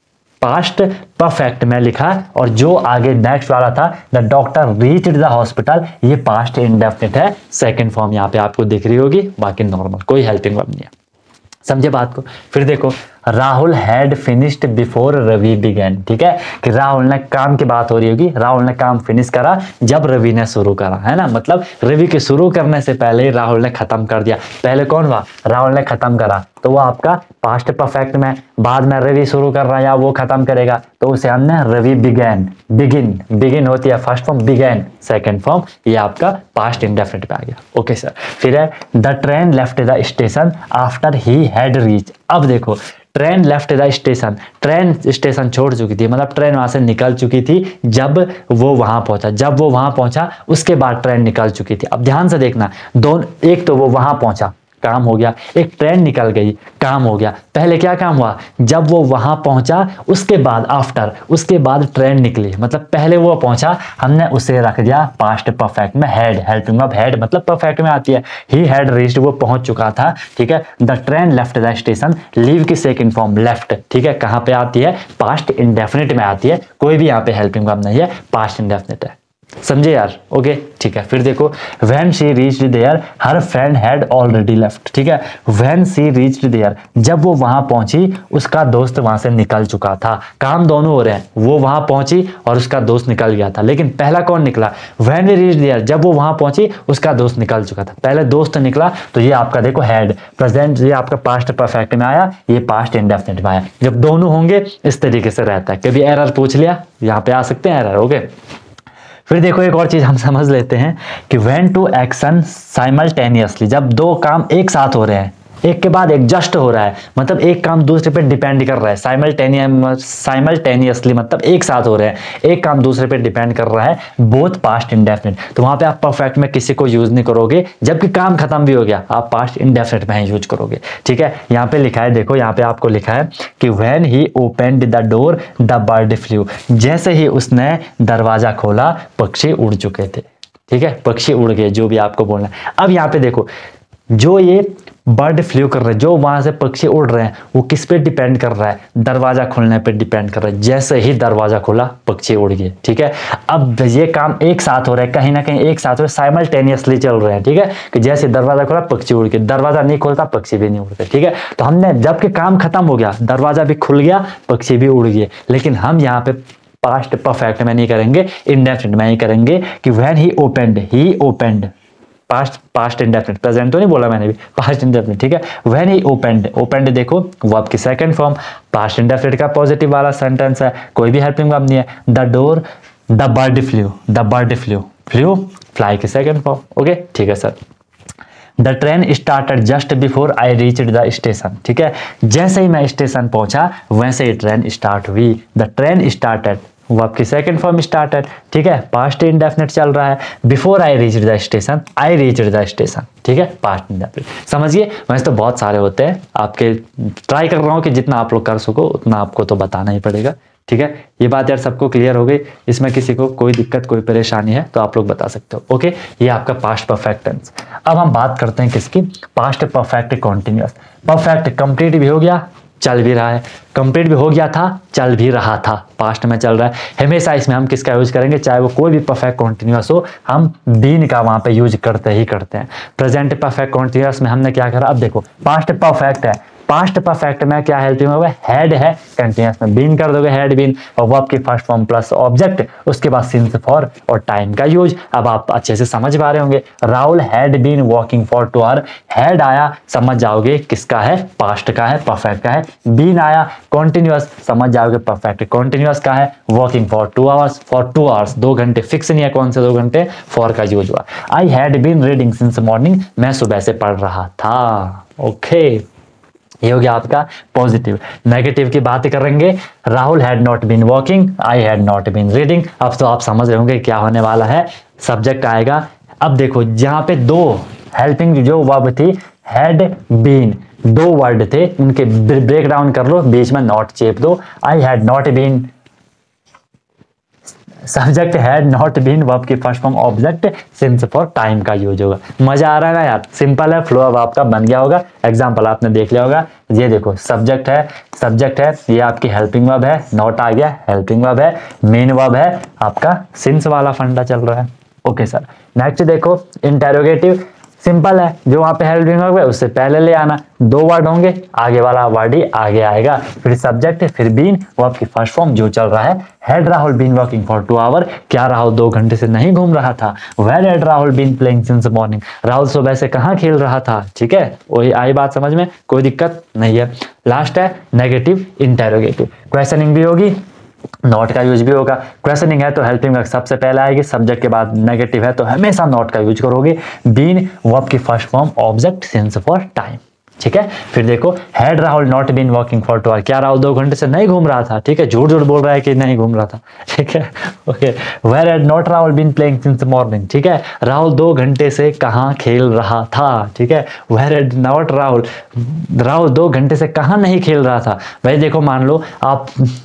पास्ट परफेक्ट में लिखा, और जो आगे नेक्स्ट वाला था the doctor reached the hospital, ये पास्ट इंडेफिनिट है, सेकंड फॉर्म यहाँ पे आपको दिख रही होगी, बाकी नॉर्मल, कोई हेल्पिंग वर्ब नहीं है। समझे बात को? फिर देखो Rahul had finished before Ravi began, ठीक है, कि राहुल ने काम की बात हो रही होगी, राहुल ने काम फिनिश करा जब रवि ने शुरू करा, है ना, मतलब रवि के शुरू करने से पहले ही राहुल ने खत्म कर दिया। पहले कौन हुआ, राहुल ने खत्म करा, तो वो आपका पास्ट परफेक्ट में। बाद में रवि शुरू कर रहा है या वो खत्म करेगा, तो उसे हमने रवि बिगेन, बिगिन, बिगिन होती है first form, began second form, ये आपका पास्ट इंडेफिनिट पे आ गया। ओके सर, फिर है the train left the station after he had reach. अब देखो train left the station, train station छोड़ चुकी थी, मतलब ट्रेन वहां से निकल चुकी थी जब वो वहां पहुंचा, जब वो वहां पहुंचा उसके बाद ट्रेन निकल चुकी थी। अब ध्यान से देखना, दोनों, एक तो वो वहां पहुंचा, काम हो गया, एक ट्रेन निकल गई, काम हो गया। पहले क्या काम हुआ, जब वो वहां पहुंचा उसके बाद आफ्टर, उसके बाद ट्रेन निकली, मतलब पहले वो पहुंचा, हमने उसे रख दिया पास्ट परफेक्ट में, हैड, हेल्पिंग ऑफ हैड मतलब परफेक्ट में आती है, ही हैड रीच्ड, वो पहुंच चुका था। ठीक है, the train left the station, leave की सेकंड फॉर्म लेफ्ट, ठीक है, कहां पे आती है, पास्ट इंडेफिनिट में आती है, कोई भी यहाँ पे हेल्पिंग वर्ब नहीं है, पास्ट इंडेफिनिट है। समझे यार? ओके ठीक है, फिर देखो when she reached there her friend had already left. ठीक है, व्हेन शी रीच्ड देयर, जब वो वहां पहुंची उसका दोस्त वहां से निकल चुका था। काम दोनों हो रहे हैं, वो वहां पहुंची और उसका दोस्त निकल गया था, लेकिन पहला कौन निकला, व्हेन वी रीच्ड देयर, जब वो वहां पहुंची उसका दोस्त निकल चुका था, पहले दोस्त निकला, तो ये आपका देखो हैड प्रेजेंट, ये आपका पास्ट परफेक्ट में आया, ये पास्ट इंडेफिनिट में आया। जब दोनों होंगे इस तरीके से रहता है, कभी एरर पूछ लिया यहाँ पे आ सकते हैं एरर। ओके, फिर देखो एक और चीज हम समझ लेते हैं कि व्हेन टू एक्शन साइमल्टेनियसली, जब दो काम एक साथ हो रहे हैं, एक के बाद एक जस्ट हो रहा है, मतलब एक काम दूसरे पे डिपेंड कर रहा है, साइमल्टेनियस साइमल्टेनियसली मतलब एक साथ हो रहे हैं, एक काम दूसरे पे डिपेंड कर रहा है, बोथ पास्ट इंडेफिनिट, तो वहां पे आप परफेक्ट में किसी को यूज नहीं करोगे, जबकि काम खत्म भी हो गया आप पास्ट इंडेफिनिट में ही यूज करोगे। ठीक है, यहाँ पे लिखा है, देखो यहाँ पे आपको लिखा है कि when he opened the door the bird flew, जैसे ही उसने दरवाजा खोला पक्षी उड़ चुके थे। ठीक है, पक्षी उड़ गए, जो भी आपको बोलना है। अब यहाँ पे देखो जो ये बर्ड फ्लू कर रहे हैं, जो वहां से पक्षी उड़ रहे हैं, वो किस पे डिपेंड कर रहा है, दरवाजा खुलने पे डिपेंड कर रहा है। जैसे ही दरवाजा खुला पक्षी उड़ गए। ठीक है, अब ये काम एक साथ हो रहा है, कहीं ना कहीं एक साथ हो रहा है, साइमल्टेनियसली चल रहे हैं। ठीक है, कि जैसे दरवाजा खुला पक्षी उड़ गए, दरवाजा नहीं खोलता पक्षी भी नहीं उड़ते। ठीक है, तो हमने जबकि काम खत्म हो गया, दरवाजा भी खुल गया, पक्षी भी उड़ गए, लेकिन हम यहाँ पे पास्ट परफेक्ट में नहीं करेंगे, इंडेफिनिट में ही करेंगे कि when he opened, he opened past past indefinite, present तो नहीं बोला मैंने भी, पास्ट इंडेफिनिट, ठीक है। व्हेन ही ओपनड, ओपनड देखो वो आपकी सेकंड फॉर्म, पास्ट इंडेफिनिट का पॉजिटिव वाला सेंटेंस है, कोई भी हेल्पिंग वर्ब नहीं है। The door, the bird flew, the bird flew, flew fly की सेकंड फॉर्म, ओके ठीक है sir. The train started just before I reached the station, ठीक है, जैसे ही मैं स्टेशन पहुंचा वैसे ही ट्रेन स्टार्ट हुई। द ट्रेन स्टार्टेड वो आपकी सेकंड फॉर्म स्टार्टेड, ठीक है, पास्ट इंडेफिनिट चल रहा है। Before I reached the station, I reached the station, ठीक है, पास्ट इंडेफिनिट। समझिए, वैसे तो बहुत सारे होते हैं, आपके ट्राई कर रहा हूँ कि जितना आप लोग कर सको उतना आपको तो बताना ही पड़ेगा, ठीक है। ये बात यार सबको क्लियर हो गई, इसमें किसी को कोई दिक्कत कोई परेशानी है तो आप लोग बता सकते हो, ओके। ये आपका पास्ट परफेक्ट टेंस। अब हम बात करते हैं किसकी, past perfect continuous. Perfect complete भी हो गया, चल भी रहा है, कंप्लीट भी हो गया था, चल भी रहा था, पास्ट में चल रहा है। हमेशा इसमें हम किसका यूज करेंगे, चाहे वो कोई भी परफेक्ट कॉन्टिन्यूअस हो, हम बीन का वहां पे यूज करते ही करते हैं। प्रेजेंट परफेक्ट कॉन्टिन्यूअस में हमने क्या करा, अब देखो पास्ट परफेक्ट है, पास्ट परफेक्ट में क्या हेल्पिंग होगा, हैड है, कंटिन्यूअस में बीन कर दोगे, हैड बीन, और वर्ब की फर्स्ट फॉर्म प्लस ऑब्जेक्ट, उसके बाद सिंस फॉर और टाइम का यूज। अब आप अच्छे से समझ पा रहे होंगे, Rahul had been walking for two hour, had आया समझ जाओगे किसका है, पास्ट का है, परफेक्ट का है। बीन आया कॉन्टिन्यूअस, समझ जाओगे परफेक्ट कॉन्टिन्यूअस का है। Walking for two hours, for two hours दो घंटे, फिक्स नहीं है कौन से दो घंटे, फॉर का यूज हुआ। I had been reading since morning, मैं सुबह से पढ़ रहा था, ओके। ये हो गया आपका पॉजिटिव। नेगेटिव की बात करेंगे, Rahul had not been walking, I had not been reading. अब तो आप समझ रहे होंगे क्या होने वाला है, सब्जेक्ट आएगा। अब देखो जहां पे दो हेल्पिंग जो वर्ब थी, हैड बीन, दो वर्ड थे, उनके ब्रेक डाउन कर लो, बीच में नॉट चेप दो। I had not been, subject had not been, verb की first form object, since for time का यूज होगा। मजा आ रहा है ना यार, सिंपल है, फ्लो अब आपका बन गया होगा। एग्जांपल आपने देख लिया होगा, ये देखो सब्जेक्ट है, सब्जेक्ट है, ये आपकी हेल्पिंग वर्ब है, नॉट आ गया, हेल्पिंग वर्ब है, मेन वर्ब है, आपका सिंस वाला फंडा चल रहा है, ओके सर। नेक्स्ट देखो इंटेरोगेटिव, सिंपल है, जो वहां पे हेल्पिंग वर्ब है उससे पहले ले आना, दो वर्ड होंगे, आगे वाला वर्ड ही आगे आएगा, फिर सब्जेक्ट, फिर बीन, वर्ब की फर्स्ट फॉर्म जो चल रहा है। Had Rahul been walking for two hour, क्या राहुल दो घंटे से नहीं घूम रहा था। Where had Rahul been playing since morning, Rahul सुबह से कहाँ खेल रहा था, ठीक है, वही आई बात समझ में, कोई दिक्कत नहीं है। लास्ट है नेगेटिव इंटेरोगेटिव, क्वेश्चनिंग भी होगी, नॉट का यूज भी होगा। क्वेश्चनिंग है तो हेल्पिंग वर्ब सबसे पहले आएगी, सब्जेक्ट के बाद नेगेटिव है तो हमेशा नॉट का यूज करोगे। बीन वर्ब की first form object, since for time, ठीक है। फिर देखो had Rahul not been walking for two hour, क्या राहुल दो घंटे से नहीं घूम रहा था, ठीक है, झूठ झूठ बोल रहा है कि नहीं घूम रहा था, ठीक है, okay. Where had not Rahul been playing since morning, ठीक है, राहुल दो घंटे से कहाँ खेल रहा था, ठीक है। Where had not Rahul, Rahul दो घंटे से कहाँ नहीं खेल रहा था। भाई देखो मान लो आप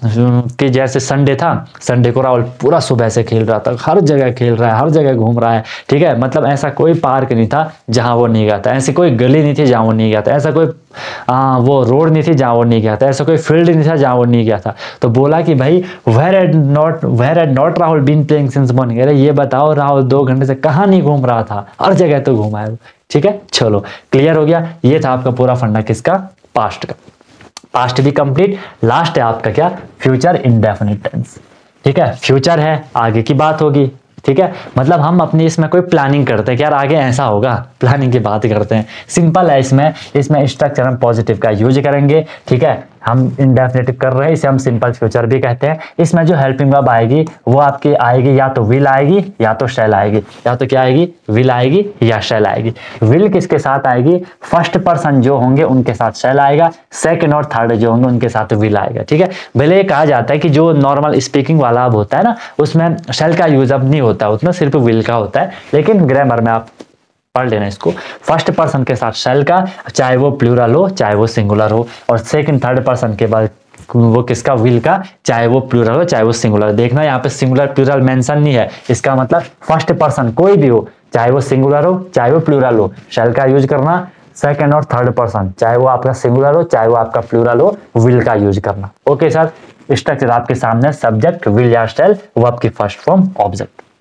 कि जैसे संडे था, संडे को राहुल पूरा सुबह से खेल रहा था, हर जगह खेल रहा है, हर जगह घूम रहा है, ठीक है, मतलब ऐसा कोई पार्क नहीं था जहां वो नहीं गया था, ऐसी कोई गली नहीं थी जहां वो नहीं गया था, ऐसा कोई आ, वो रोड नहीं थी जहां वो नहीं गया था, ऐसा कोई फील्ड नहीं था जहां वो नहीं गया था। तो बोला कि भाई where had not where had not Rahul been playing since morning, अरे ये बताओ राहुल दो घंटे से कहाँ नहीं घूम रहा था, हर जगह तो घूमा है, ठीक है। चलो क्लियर हो गया, ये था आपका पूरा फंडा किसका, पास्ट का। पास्ट भी कंप्लीट, लास्ट है आपका क्या, फ्यूचर इंडेफिनिट टेंस, ठीक है। फ्यूचर है, आगे की बात होगी, ठीक है, मतलब हम अपनी इसमें कोई प्लानिंग करते हैं कि यार आगे ऐसा होगा, प्लानिंग की बात करते हैं। सिंपल है, इसमें इसमें स्ट्रक्चर हम पॉजिटिव का यूज करेंगे, ठीक है। हम इंडेफिनिटिव कर रहे हैं, इसे हम सिंपल फ्यूचर भी कहते हैं। इसमें जो हेल्पिंग वर्ब आएगी वो आपकी आएगी या तो विल आएगी या तो शैल आएगी, या तो क्या आएगी, विल आएगी या शैल आएगी। विल किसके साथ आएगी, फर्स्ट पर्सन जो होंगे उनके साथ शैल आएगा, सेकंड और थर्ड जो होंगे उनके साथ विल आएगा, ठीक है। भले ये कहा जाता है कि जो नॉर्मल स्पीकिंग वाला अब होता है ना, उसमें शैल का यूज अब नहीं होता उतना, सिर्फ विल का होता है, लेकिन ग्रामर में आप पढ़ लेना इसको। फर्स्ट पर्सन के साथ शैल का, चाहे वो प्लूरल हो चाहे वो सिंगुलर हो, और सेकंड थर्ड पर्सन के बाद वो किसका, विल का, चाहे वो प्लूरल हो चाहे वो सिंगुलर। देखना यहाँ पे सिंगुलर प्लूरल मेंशन नहीं है, इसका मतलब फर्स्ट पर्सन कोई भी हो, चाहे वो सिंगुलर हो चाहे वो प्लूरल हो, शैल का यूज करना। सेकंड और थर्ड पर्सन, चाहे वो आपका सिंगुलर हो चाहे वो आपका प्लूरल हो, विल का यूज करना, ओके सर। स्ट्रक्चर आपके सामने, सब्जेक्ट, विल या शैल, वो आपकी first form object.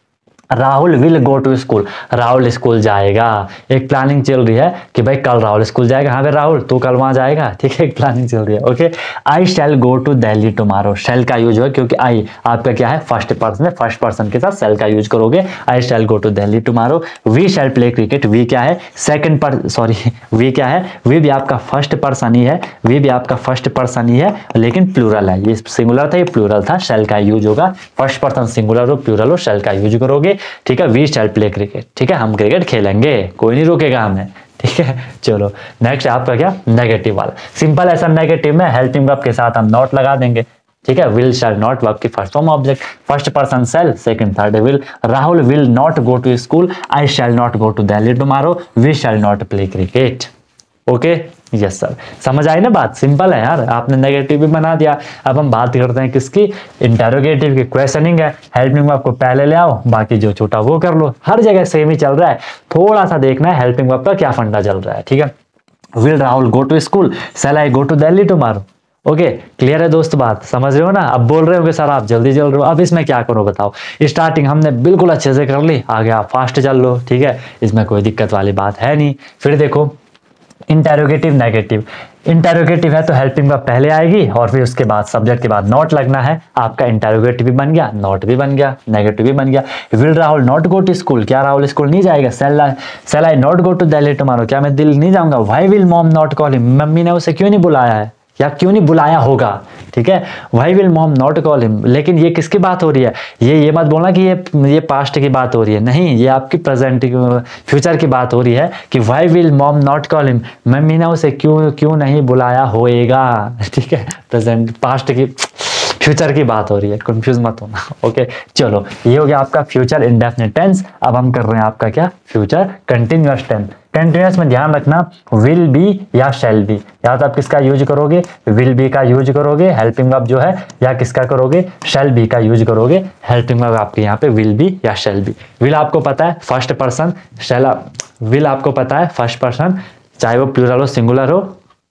Rahul will go to school, Rahul school जाएगा। एक प्लानिंग चल रही है कि भाई कल राहुल स्कूल जाएगा। हाँ भाई राहुल तू कल वहां जाएगा, ठीक है, एक प्लानिंग चल रही है। Okay, I shall go to Delhi tomorrow, shall का यूज होगा क्योंकि आई आपका क्या है फर्स्ट पर्सन है, फर्स्ट पर्सन के साथ शैल का यूज करोगे। I shall go to Delhi tomorrow. We shall play cricket, we क्या है सेकंड पर सॉरी वी क्या है, वी भी आपका फर्स्ट पर्सन ही है, वी भी आपका फर्स्ट पर्सन ही है लेकिन प्लूरल है। ये सिंगुलर था, ये प्लूरल था, शैल का यूज होगा। फर्स्ट पर्सन सिंगुलर हो प्लूरल हो शैल का यूज करोगे, ठीक है। वी शैल प्ले क्रिकेट, ठीक है, हम क्रिकेट खेलेंगे, कोई नहीं रोकेगा हमें, ठीक है। चलो नेक्स्ट आपका क्या नेगेटिव वाला, सिंपल ऐसा नेगेटिव में हेल्पिंग वर्ब के साथ हम नॉट लगा देंगे, ठीक है। विल शैल नॉट वर्ब की first form object, first person shall, second third will. Rahul will not go to school, I shall not go to Delhi tomorrow, we shall not play cricket. Okay, yes sir, समझ आई ना बात, simple है यार, आपने negative भी बना दिया। अब हम बात करते हैं किसकी, इंटेरोगेटिव की। क्वेश्चनिंग है, हेल्पिंग वर्ब को पहले ले आओ, बाकी जो छोटा वो कर लो। हर जगह सेम ही चल रहा है, थोड़ा सा देखना है हेल्पिंग वर्ब का क्या फंडा चल रहा है, ठीक है। Will Rahul go to school, shall I go to Delhi tomorrow. Okay, clear है दोस्त, बात समझ रहे हो ना। अब बोल रहे हो कि सर आप जल्दी चल रहे हो, अब इसमें क्या करो बताओ। स्टार्टिंग हमने बिल्कुल अच्छे से कर ली, आगे आप फास्ट चल लो, ठीक है, इसमें कोई दिक्कत वाली बात है नहीं। फिर देखो इंटेरोगेटिव नेगेटिव, इंटेरोगेटिव है तो हेल्पिंग वर्ब पहले आएगी और फिर उसके बाद सब्जेक्ट के बाद नॉट लगना है। आपका इंटेरोगेटिव भी बन गया, नॉट भी बन गया, नेगेटिव भी बन गया। Will Rahul not go to school, क्या राहुल स्कूल नहीं जाएगा। Shall I shall I not go to Delhi tomorrow, क्या मैं दिल्ली नहीं जाऊंगा। Why will mom not call him, मम्मी ने उसे क्यों नहीं बुलाया है या क्यों नहीं बुलाया होगा, ठीक है। Why will mom not call him, लेकिन ये किसकी बात हो रही है, ये ये मत बोलना कि ये ये पास्ट की बात हो रही है, नहीं, ये आपकी प्रेजेंट फ्यूचर की बात हो रही है कि why will mom not call him, मम्मी ने उसे क्यों क्यों नहीं बुलाया होएगा, ठीक है। प्रेजेंट पास्ट की फ्यूचर की बात हो रही है, कंफ्यूज मत होना। ओके, चलो ये हो गया आपका फ्यूचर इंडेफिनिट टेंस। अब हम कर रहे हैं आपका क्या, फ्यूचर कंटिन्यूअस टेंस। कंटिन्यूअस में ध्यान रखना विल बी या शैल बी, या तो आप किसका यूज करोगे, विल बी का यूज करोगे हेल्पिंग वर्ब जो है, या किसका करोगे, शैल बी का यूज करोगे हेल्पिंग वर्ब। आपके यहाँ पे विल बी या शैल बी। विल आपको पता है फर्स्ट पर्सन, शैल विल आपको पता है फर्स्ट पर्सन, चाहे वो प्लूरल हो सिंगुलर हो।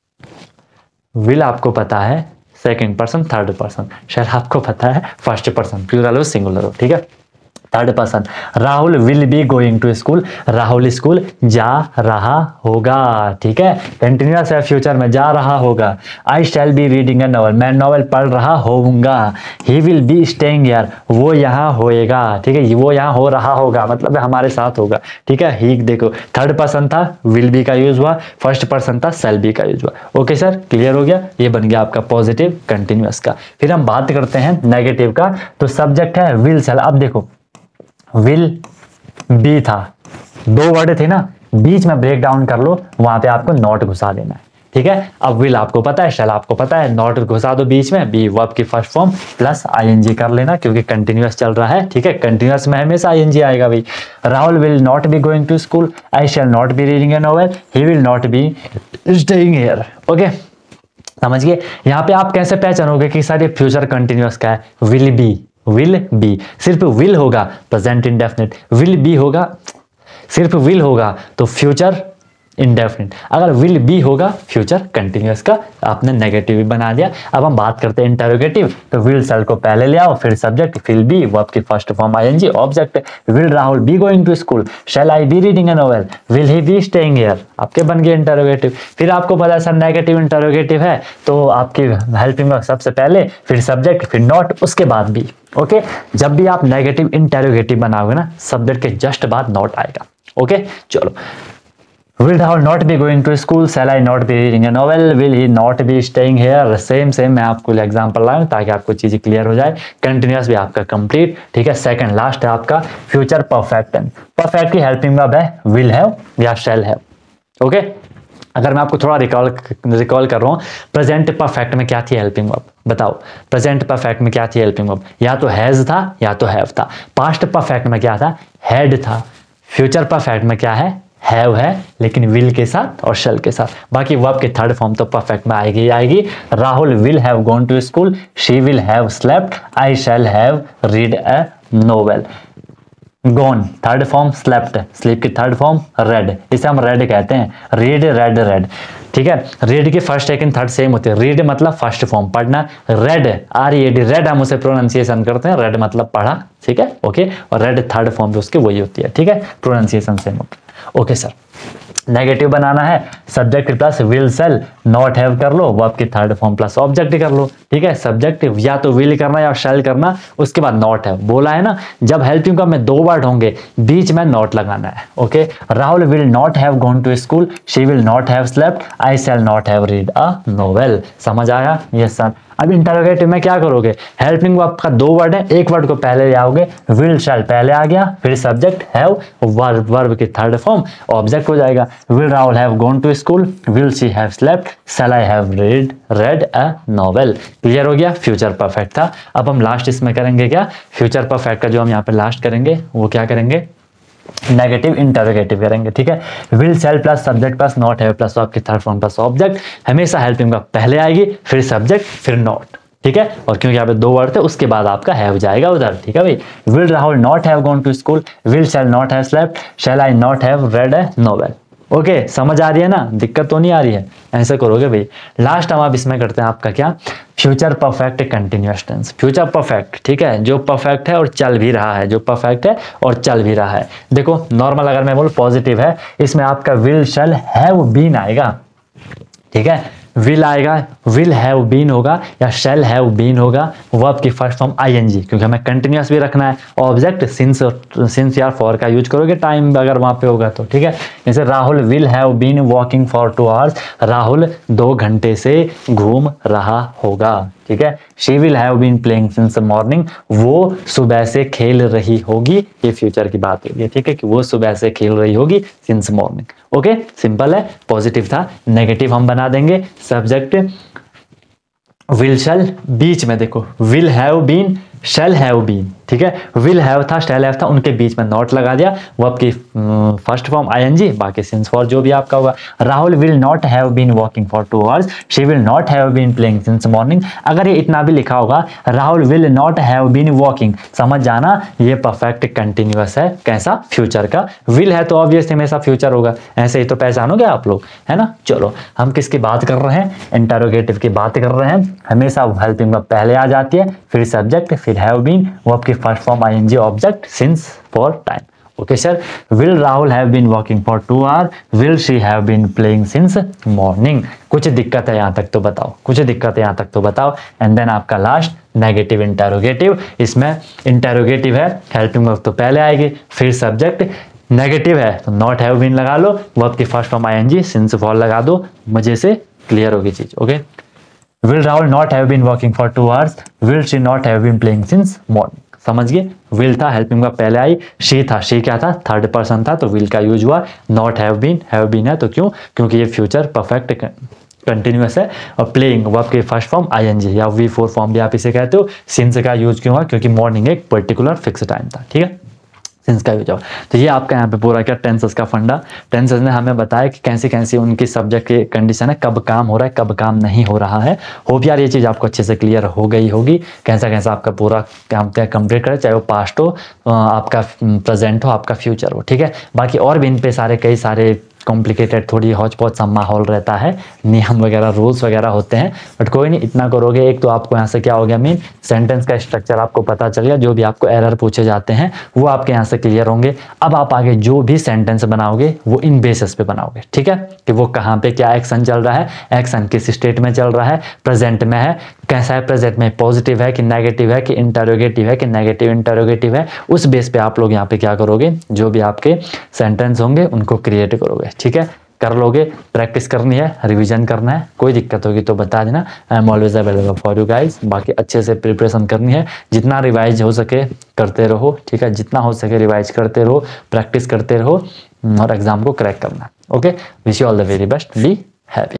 विल आपको पता है second person third person, shall आपको पता है फर्स्ट पर्सन, प्लूरल हो सिंगुलर हो, ठीक है। Third person, Rahul will be going to school, Rahul school जा रहा होगा, ठीक है। कंटिन्यूअस है, फ्यूचर में जा रहा होगा। I shall be reading a novel, मैं नॉवल पढ़ रहा होऊंगा। He will be staying here, वो यहाँ होएगा, ठीक है, वो यहाँ हो रहा होगा मतलब हमारे साथ होगा, ठीक है। ही देखो थर्ड पर्सन था, विल बी का यूज हुआ, फर्स्ट पर्सन था, शैल बी का यूज हुआ। ओके सर, क्लियर हो गया, ये बन गया आपका पॉजिटिव कंटिन्यूअस का। फिर हम बात करते हैं नेगेटिव का, तो सब्जेक्ट है विल शैल। अब देखो विल बी था, दो वर्ड थे ना, बीच में ब्रेक डाउन कर लो, वहां पे आपको नॉट घुसा देना है, ठीक है। अब विल आपको पता है, शैल आपको पता है, नॉट घुसा दो बीच में, बी वर्ब की फर्स्ट फॉर्म प्लस आईएनजी कर लेना क्योंकि कंटिन्यूअस चल रहा है, ठीक है। कंटिन्यूअस में हमेशा आईएनजी आएगा भाई। Rahul will not be going to school, I shall not be reading a novel, he will not be staying here. Okay, समझ गए। यहाँ पे आप कैसे पहचानोगे कि सर ये फ्यूचर कंटिन्यूअस का है, विल बी, विल बी, सिर्फ विल होगा प्रेजेंट इंडेफिनिट, विल बी होगा सिर्फ विल होगा तो फ्यूचर इंडेफिनिट, अगर विल बी होगा फ्यूचर कंटिन्यूअस का। आपने नेगेटिव भी बना दिया। अब हम बात करते हैं इंटरोगेटिव, तो विल शैल को पहले ले आओ, फिर सब्जेक्ट, फिर बी, वर्ब की first form ING, object. Will Rahul be going to school, shall I be reading a novel, will he be staying here, आपके बन गए इंटरोगेटिव। फिर आपको पता है सर नेगेटिव इंटरोगेटिव है तो आपकी हेल्पिंग वर्ब सबसे पहले, फिर सब्जेक्ट, फिर नॉट, उसके बाद बी। ओके, जब भी आप नेगेटिव इंटरोगेटिव बनाओगे ना, सब्जेक्ट के जस्ट बाद नॉट आएगा। ओके, चलो Will Rahul not be going to school? Shall I not be reading a novel? Will he not be staying here? Same same मैं आपको एग्जांपल लाऊं ताकि आपको चीजें क्लियर हो जाए। कंटिन्यूअस भी आपका कंप्लीट, ठीक है। सेकंड लास्ट है आपका फ्यूचर परफेक्ट टेंस। परफेक्ट की हेल्पिंग वर्ब है विल हैव या शैल हैव। ओके, अगर मैं आपको थोड़ा रिकॉल रिकॉल कर रहा हूँ, प्रेजेंट परफेक्ट में क्या थी हेल्पिंग वर्ब, बताओ। प्रेजेंट परफेक्ट में क्या थी हेल्पिंग वर्ब, या तो हैज था या तो हैव था। पास्ट परफेक्ट में क्या था, हैड था। फ्यूचर परफेक्ट में क्या है, हैव है, लेकिन विल के साथ और शैल के साथ। बाकी वर्ब की थर्ड फॉर्म तो परफेक्ट में आएगी आएगी। Rahul will have gone to school, she will have slept, I shall have read a novel. Gone third form slept, sleep की थर्ड फॉर्म रेड, इसे हम रेड कहते हैं, रीड रेड रेड। ठीक है। रीड की फर्स्ट सेकंड थर्ड सेम होती है। रीड मतलब फर्स्ट फॉर्म पढ़ना, read R E D read हम उसे प्रोनाउंसिएशन करते हैं, रेड मतलब पढ़ा, ठीक है ओके। और रेड थर्ड फॉर्म पे उसके वही होती है, ठीक है, प्रोनाउंसिएशन सेम होता है ओके सर। नेगेटिव बनाना है, subject plus will shall not have कर लो, वो आपकी थर्ड फॉर्म प्लस ऑब्जेक्ट कर लो, ठीक है। सब्जेक्ट या तो विल करना या शैल करना, उसके बाद नॉट हैव बोला है ना, जब हेल्पिंग का में दो वर्ड होंगे बीच में नॉट लगाना है okay. Rahul will not have gone to school, she will not have slept, I shall not have read a novel. समझ आया? Yes sir. अब इंटरोगेटिव में क्या करोगे, हेल्पिंग वर्ब का दो वर्ड है, एक वर्ड को पहले ले आओगे, विल शैल पहले आ गया, फिर सब्जेक्ट हैव, वर्ब वर्ब की थर्ड फॉर्म ऑब्जेक्ट हो जाएगा। Will Rahul have gone to school, will she have slept, shall I have read read a novel. Clear हो गया? फ्यूचर परफेक्ट था। अब हम लास्ट इसमें करेंगे क्या, फ्यूचर परफेक्ट का जो हम यहाँ पे लास्ट करेंगे वो क्या करेंगे, नेगेटिव इंटरोगेटिव करेंगे, ठीक है। Will shall plus subject plus not have plus आपकी थर्ड फॉर्म प्लस ऑब्जेक्ट, हमेशा हेल्पिंग का पहले आएगी, फिर सब्जेक्ट, फिर नॉट, ठीक है। और क्योंकि यहाँ पे दो वर्ड थे उसके बाद आपका हैव जाएगा उधर, ठीक है भाई। Will Rahul not have gone to school, will shall not have slept, shall I not have read a novel. Okay okay, समझ आ रही है ना, दिक्कत तो नहीं आ रही है? ऐसे करोगे भाई। लास्ट हम आप इसमें करते हैं आपका क्या, future perfect continuous tense. Future perfect, ठीक है, जो परफेक्ट है और चल भी रहा है, जो परफेक्ट है और चल भी रहा है। देखो नॉर्मल अगर मैं बोलूं पॉजिटिव है, इसमें आपका विल शैल हैव बीन आएगा, ठीक है। विल आएगा, विल हैव बीन होगा या शैल हैव बीन होगा, वर्ब की फर्स्ट फॉर्म आईएनजी, क्योंकि हमें कंटिन्यूअस भी रखना है। ऑब्जेक्ट सिंस सिंस या फॉर का यूज करोगे टाइम अगर वहां पे होगा तो, ठीक है। जैसे Rahul will have been walking for two hours, Rahul दो घंटे से घूम रहा होगा, ठीक है। She will have been playing since morning, वो सुबह से खेल रही होगी, ये फ्यूचर की बात होगी, ठीक है, कि वो सुबह से खेल रही होगी सिंस मॉर्निंग। ओके सिंपल है, पॉजिटिव था। नेगेटिव हम बना देंगे, सब्जेक्ट विल शैल, बीच में देखो will have been shall have been, ठीक है। विल हैव था, शैल हैव था, उनके बीच में नॉट लगा दिया, वो आपकी फर्स्ट फॉर्म आईएनजी, बाकी सिंस फॉर जो भी आपका होगा। Rahul will not have been walking for two hours, she will not have been playing since morning. अगर ये इतना भी लिखा होगा Rahul will not have been walking, समझ जाना ये परफेक्ट कंटिन्यूअस है। कैसा? फ्यूचर का। विल है तो ऑब्वियसली हमेशा फ्यूचर होगा, ऐसे ही तो पहचानोगे आप लोग, है ना। चलो हम किसकी बात कर रहे हैं, इंटरोगेटिव की बात कर रहे हैं। हमेशा हेल्पिंग वर्ब पहले आ जाती है, फिर सब्जेक्ट, फिर हैव बीन, वो आपकी first form ING, object, since, for, time. Okay sir. Will Rahul have been walking for two hour, will she have been playing since morning. कुछ दिक्कत है यहाँ तक तो बताओ, कुछ दिक्कत है यहाँ तक तो बताओ। एंड देन आपका लास्ट नेगेटिव इंटरोगेटिव। इसमें इंटरोगेटिव है, हेल्पिंग वर्ब तो पहले आएगी, फिर सब्जेक्ट। नेगेटिव है तो नॉट हैव बीन लगा लो, वर्ब की first form ING, since for लगा दो, मजे से क्लियर होगी चीज। Okay. Will Rahul not have been walking for two hours, will she not have been playing since morning. समझ गए? विल था, हेल्पिंग वर्ब पहले आई, शी था, शी क्या था, थर्ड पर्सन था तो विल का यूज हुआ। Not have been, have been है तो क्यों, क्योंकि ये फ्यूचर परफेक्ट कंटिन्यूअस है। और प्लेइंग वर्ब की फर्स्ट फॉर्म आईएनजी या वी फोर फॉर्म भी आप इसे कहते हो। सिंस का यूज क्यों हुआ, क्योंकि मॉर्निंग एक पर्टिकुलर फिक्स टाइम था, ठीक है, सिंस का यूज हुआ। तो ये आपका यहाँ पे पूरा क्या टेंसेस का फंडा। टेंसेस ने हमें बताया कि कैसी कैसी उनकी सब्जेक्ट की कंडीशन है, कब काम हो रहा है, कब काम नहीं हो रहा है। होप यार ये चीज़ आपको अच्छे से क्लियर हो गई होगी, कैसा कैसा आपका पूरा काम कंप्लीट करे, चाहे वो पास्ट हो, आपका प्रेजेंट हो, आपका फ्यूचर हो, ठीक है। बाकी और भी इन पे सारे कई सारे कॉम्प्लिकेटेड थोड़ी हौच पौच सा माहौल रहता है, नियम वगैरह रूल्स वगैरह होते हैं, बट कोई नहीं, इतना करोगे एक तो आपको यहाँ से क्या हो गया, मीन सेंटेंस का स्ट्रक्चर आपको पता चल गया। जो भी आपको एरर पूछे जाते हैं वो आपके यहाँ से क्लियर होंगे। अब आप आगे जो भी सेंटेंस बनाओगे वो इन बेसिस पे बनाओगे, ठीक है, कि वो कहाँ पे क्या एक्शन चल रहा है, एक्शन किस स्टेट में चल रहा है, प्रेजेंट में है, कैसा है प्रेजेंट में, पॉजिटिव है कि नेगेटिव है कि इंटरोगेटिव है कि नेगेटिव इंटरोगेटिव है। उस बेस पे आप लोग यहाँ पे क्या करोगे, जो भी आपके सेंटेंस होंगे उनको क्रिएट करोगे, ठीक है। कर लोगे, प्रैक्टिस करनी है, रिवीजन करना है, कोई दिक्कत होगी तो बता देना, I am always available for you guys. बाकी अच्छे से प्रिपरेशन करनी है, जितना रिवाइज हो सके करते रहो, ठीक है, जितना हो सके रिवाइज करते रहो, प्रैक्टिस करते रहो और एग्जाम को क्रैक करना। Okay, wish you all the very best, be happy.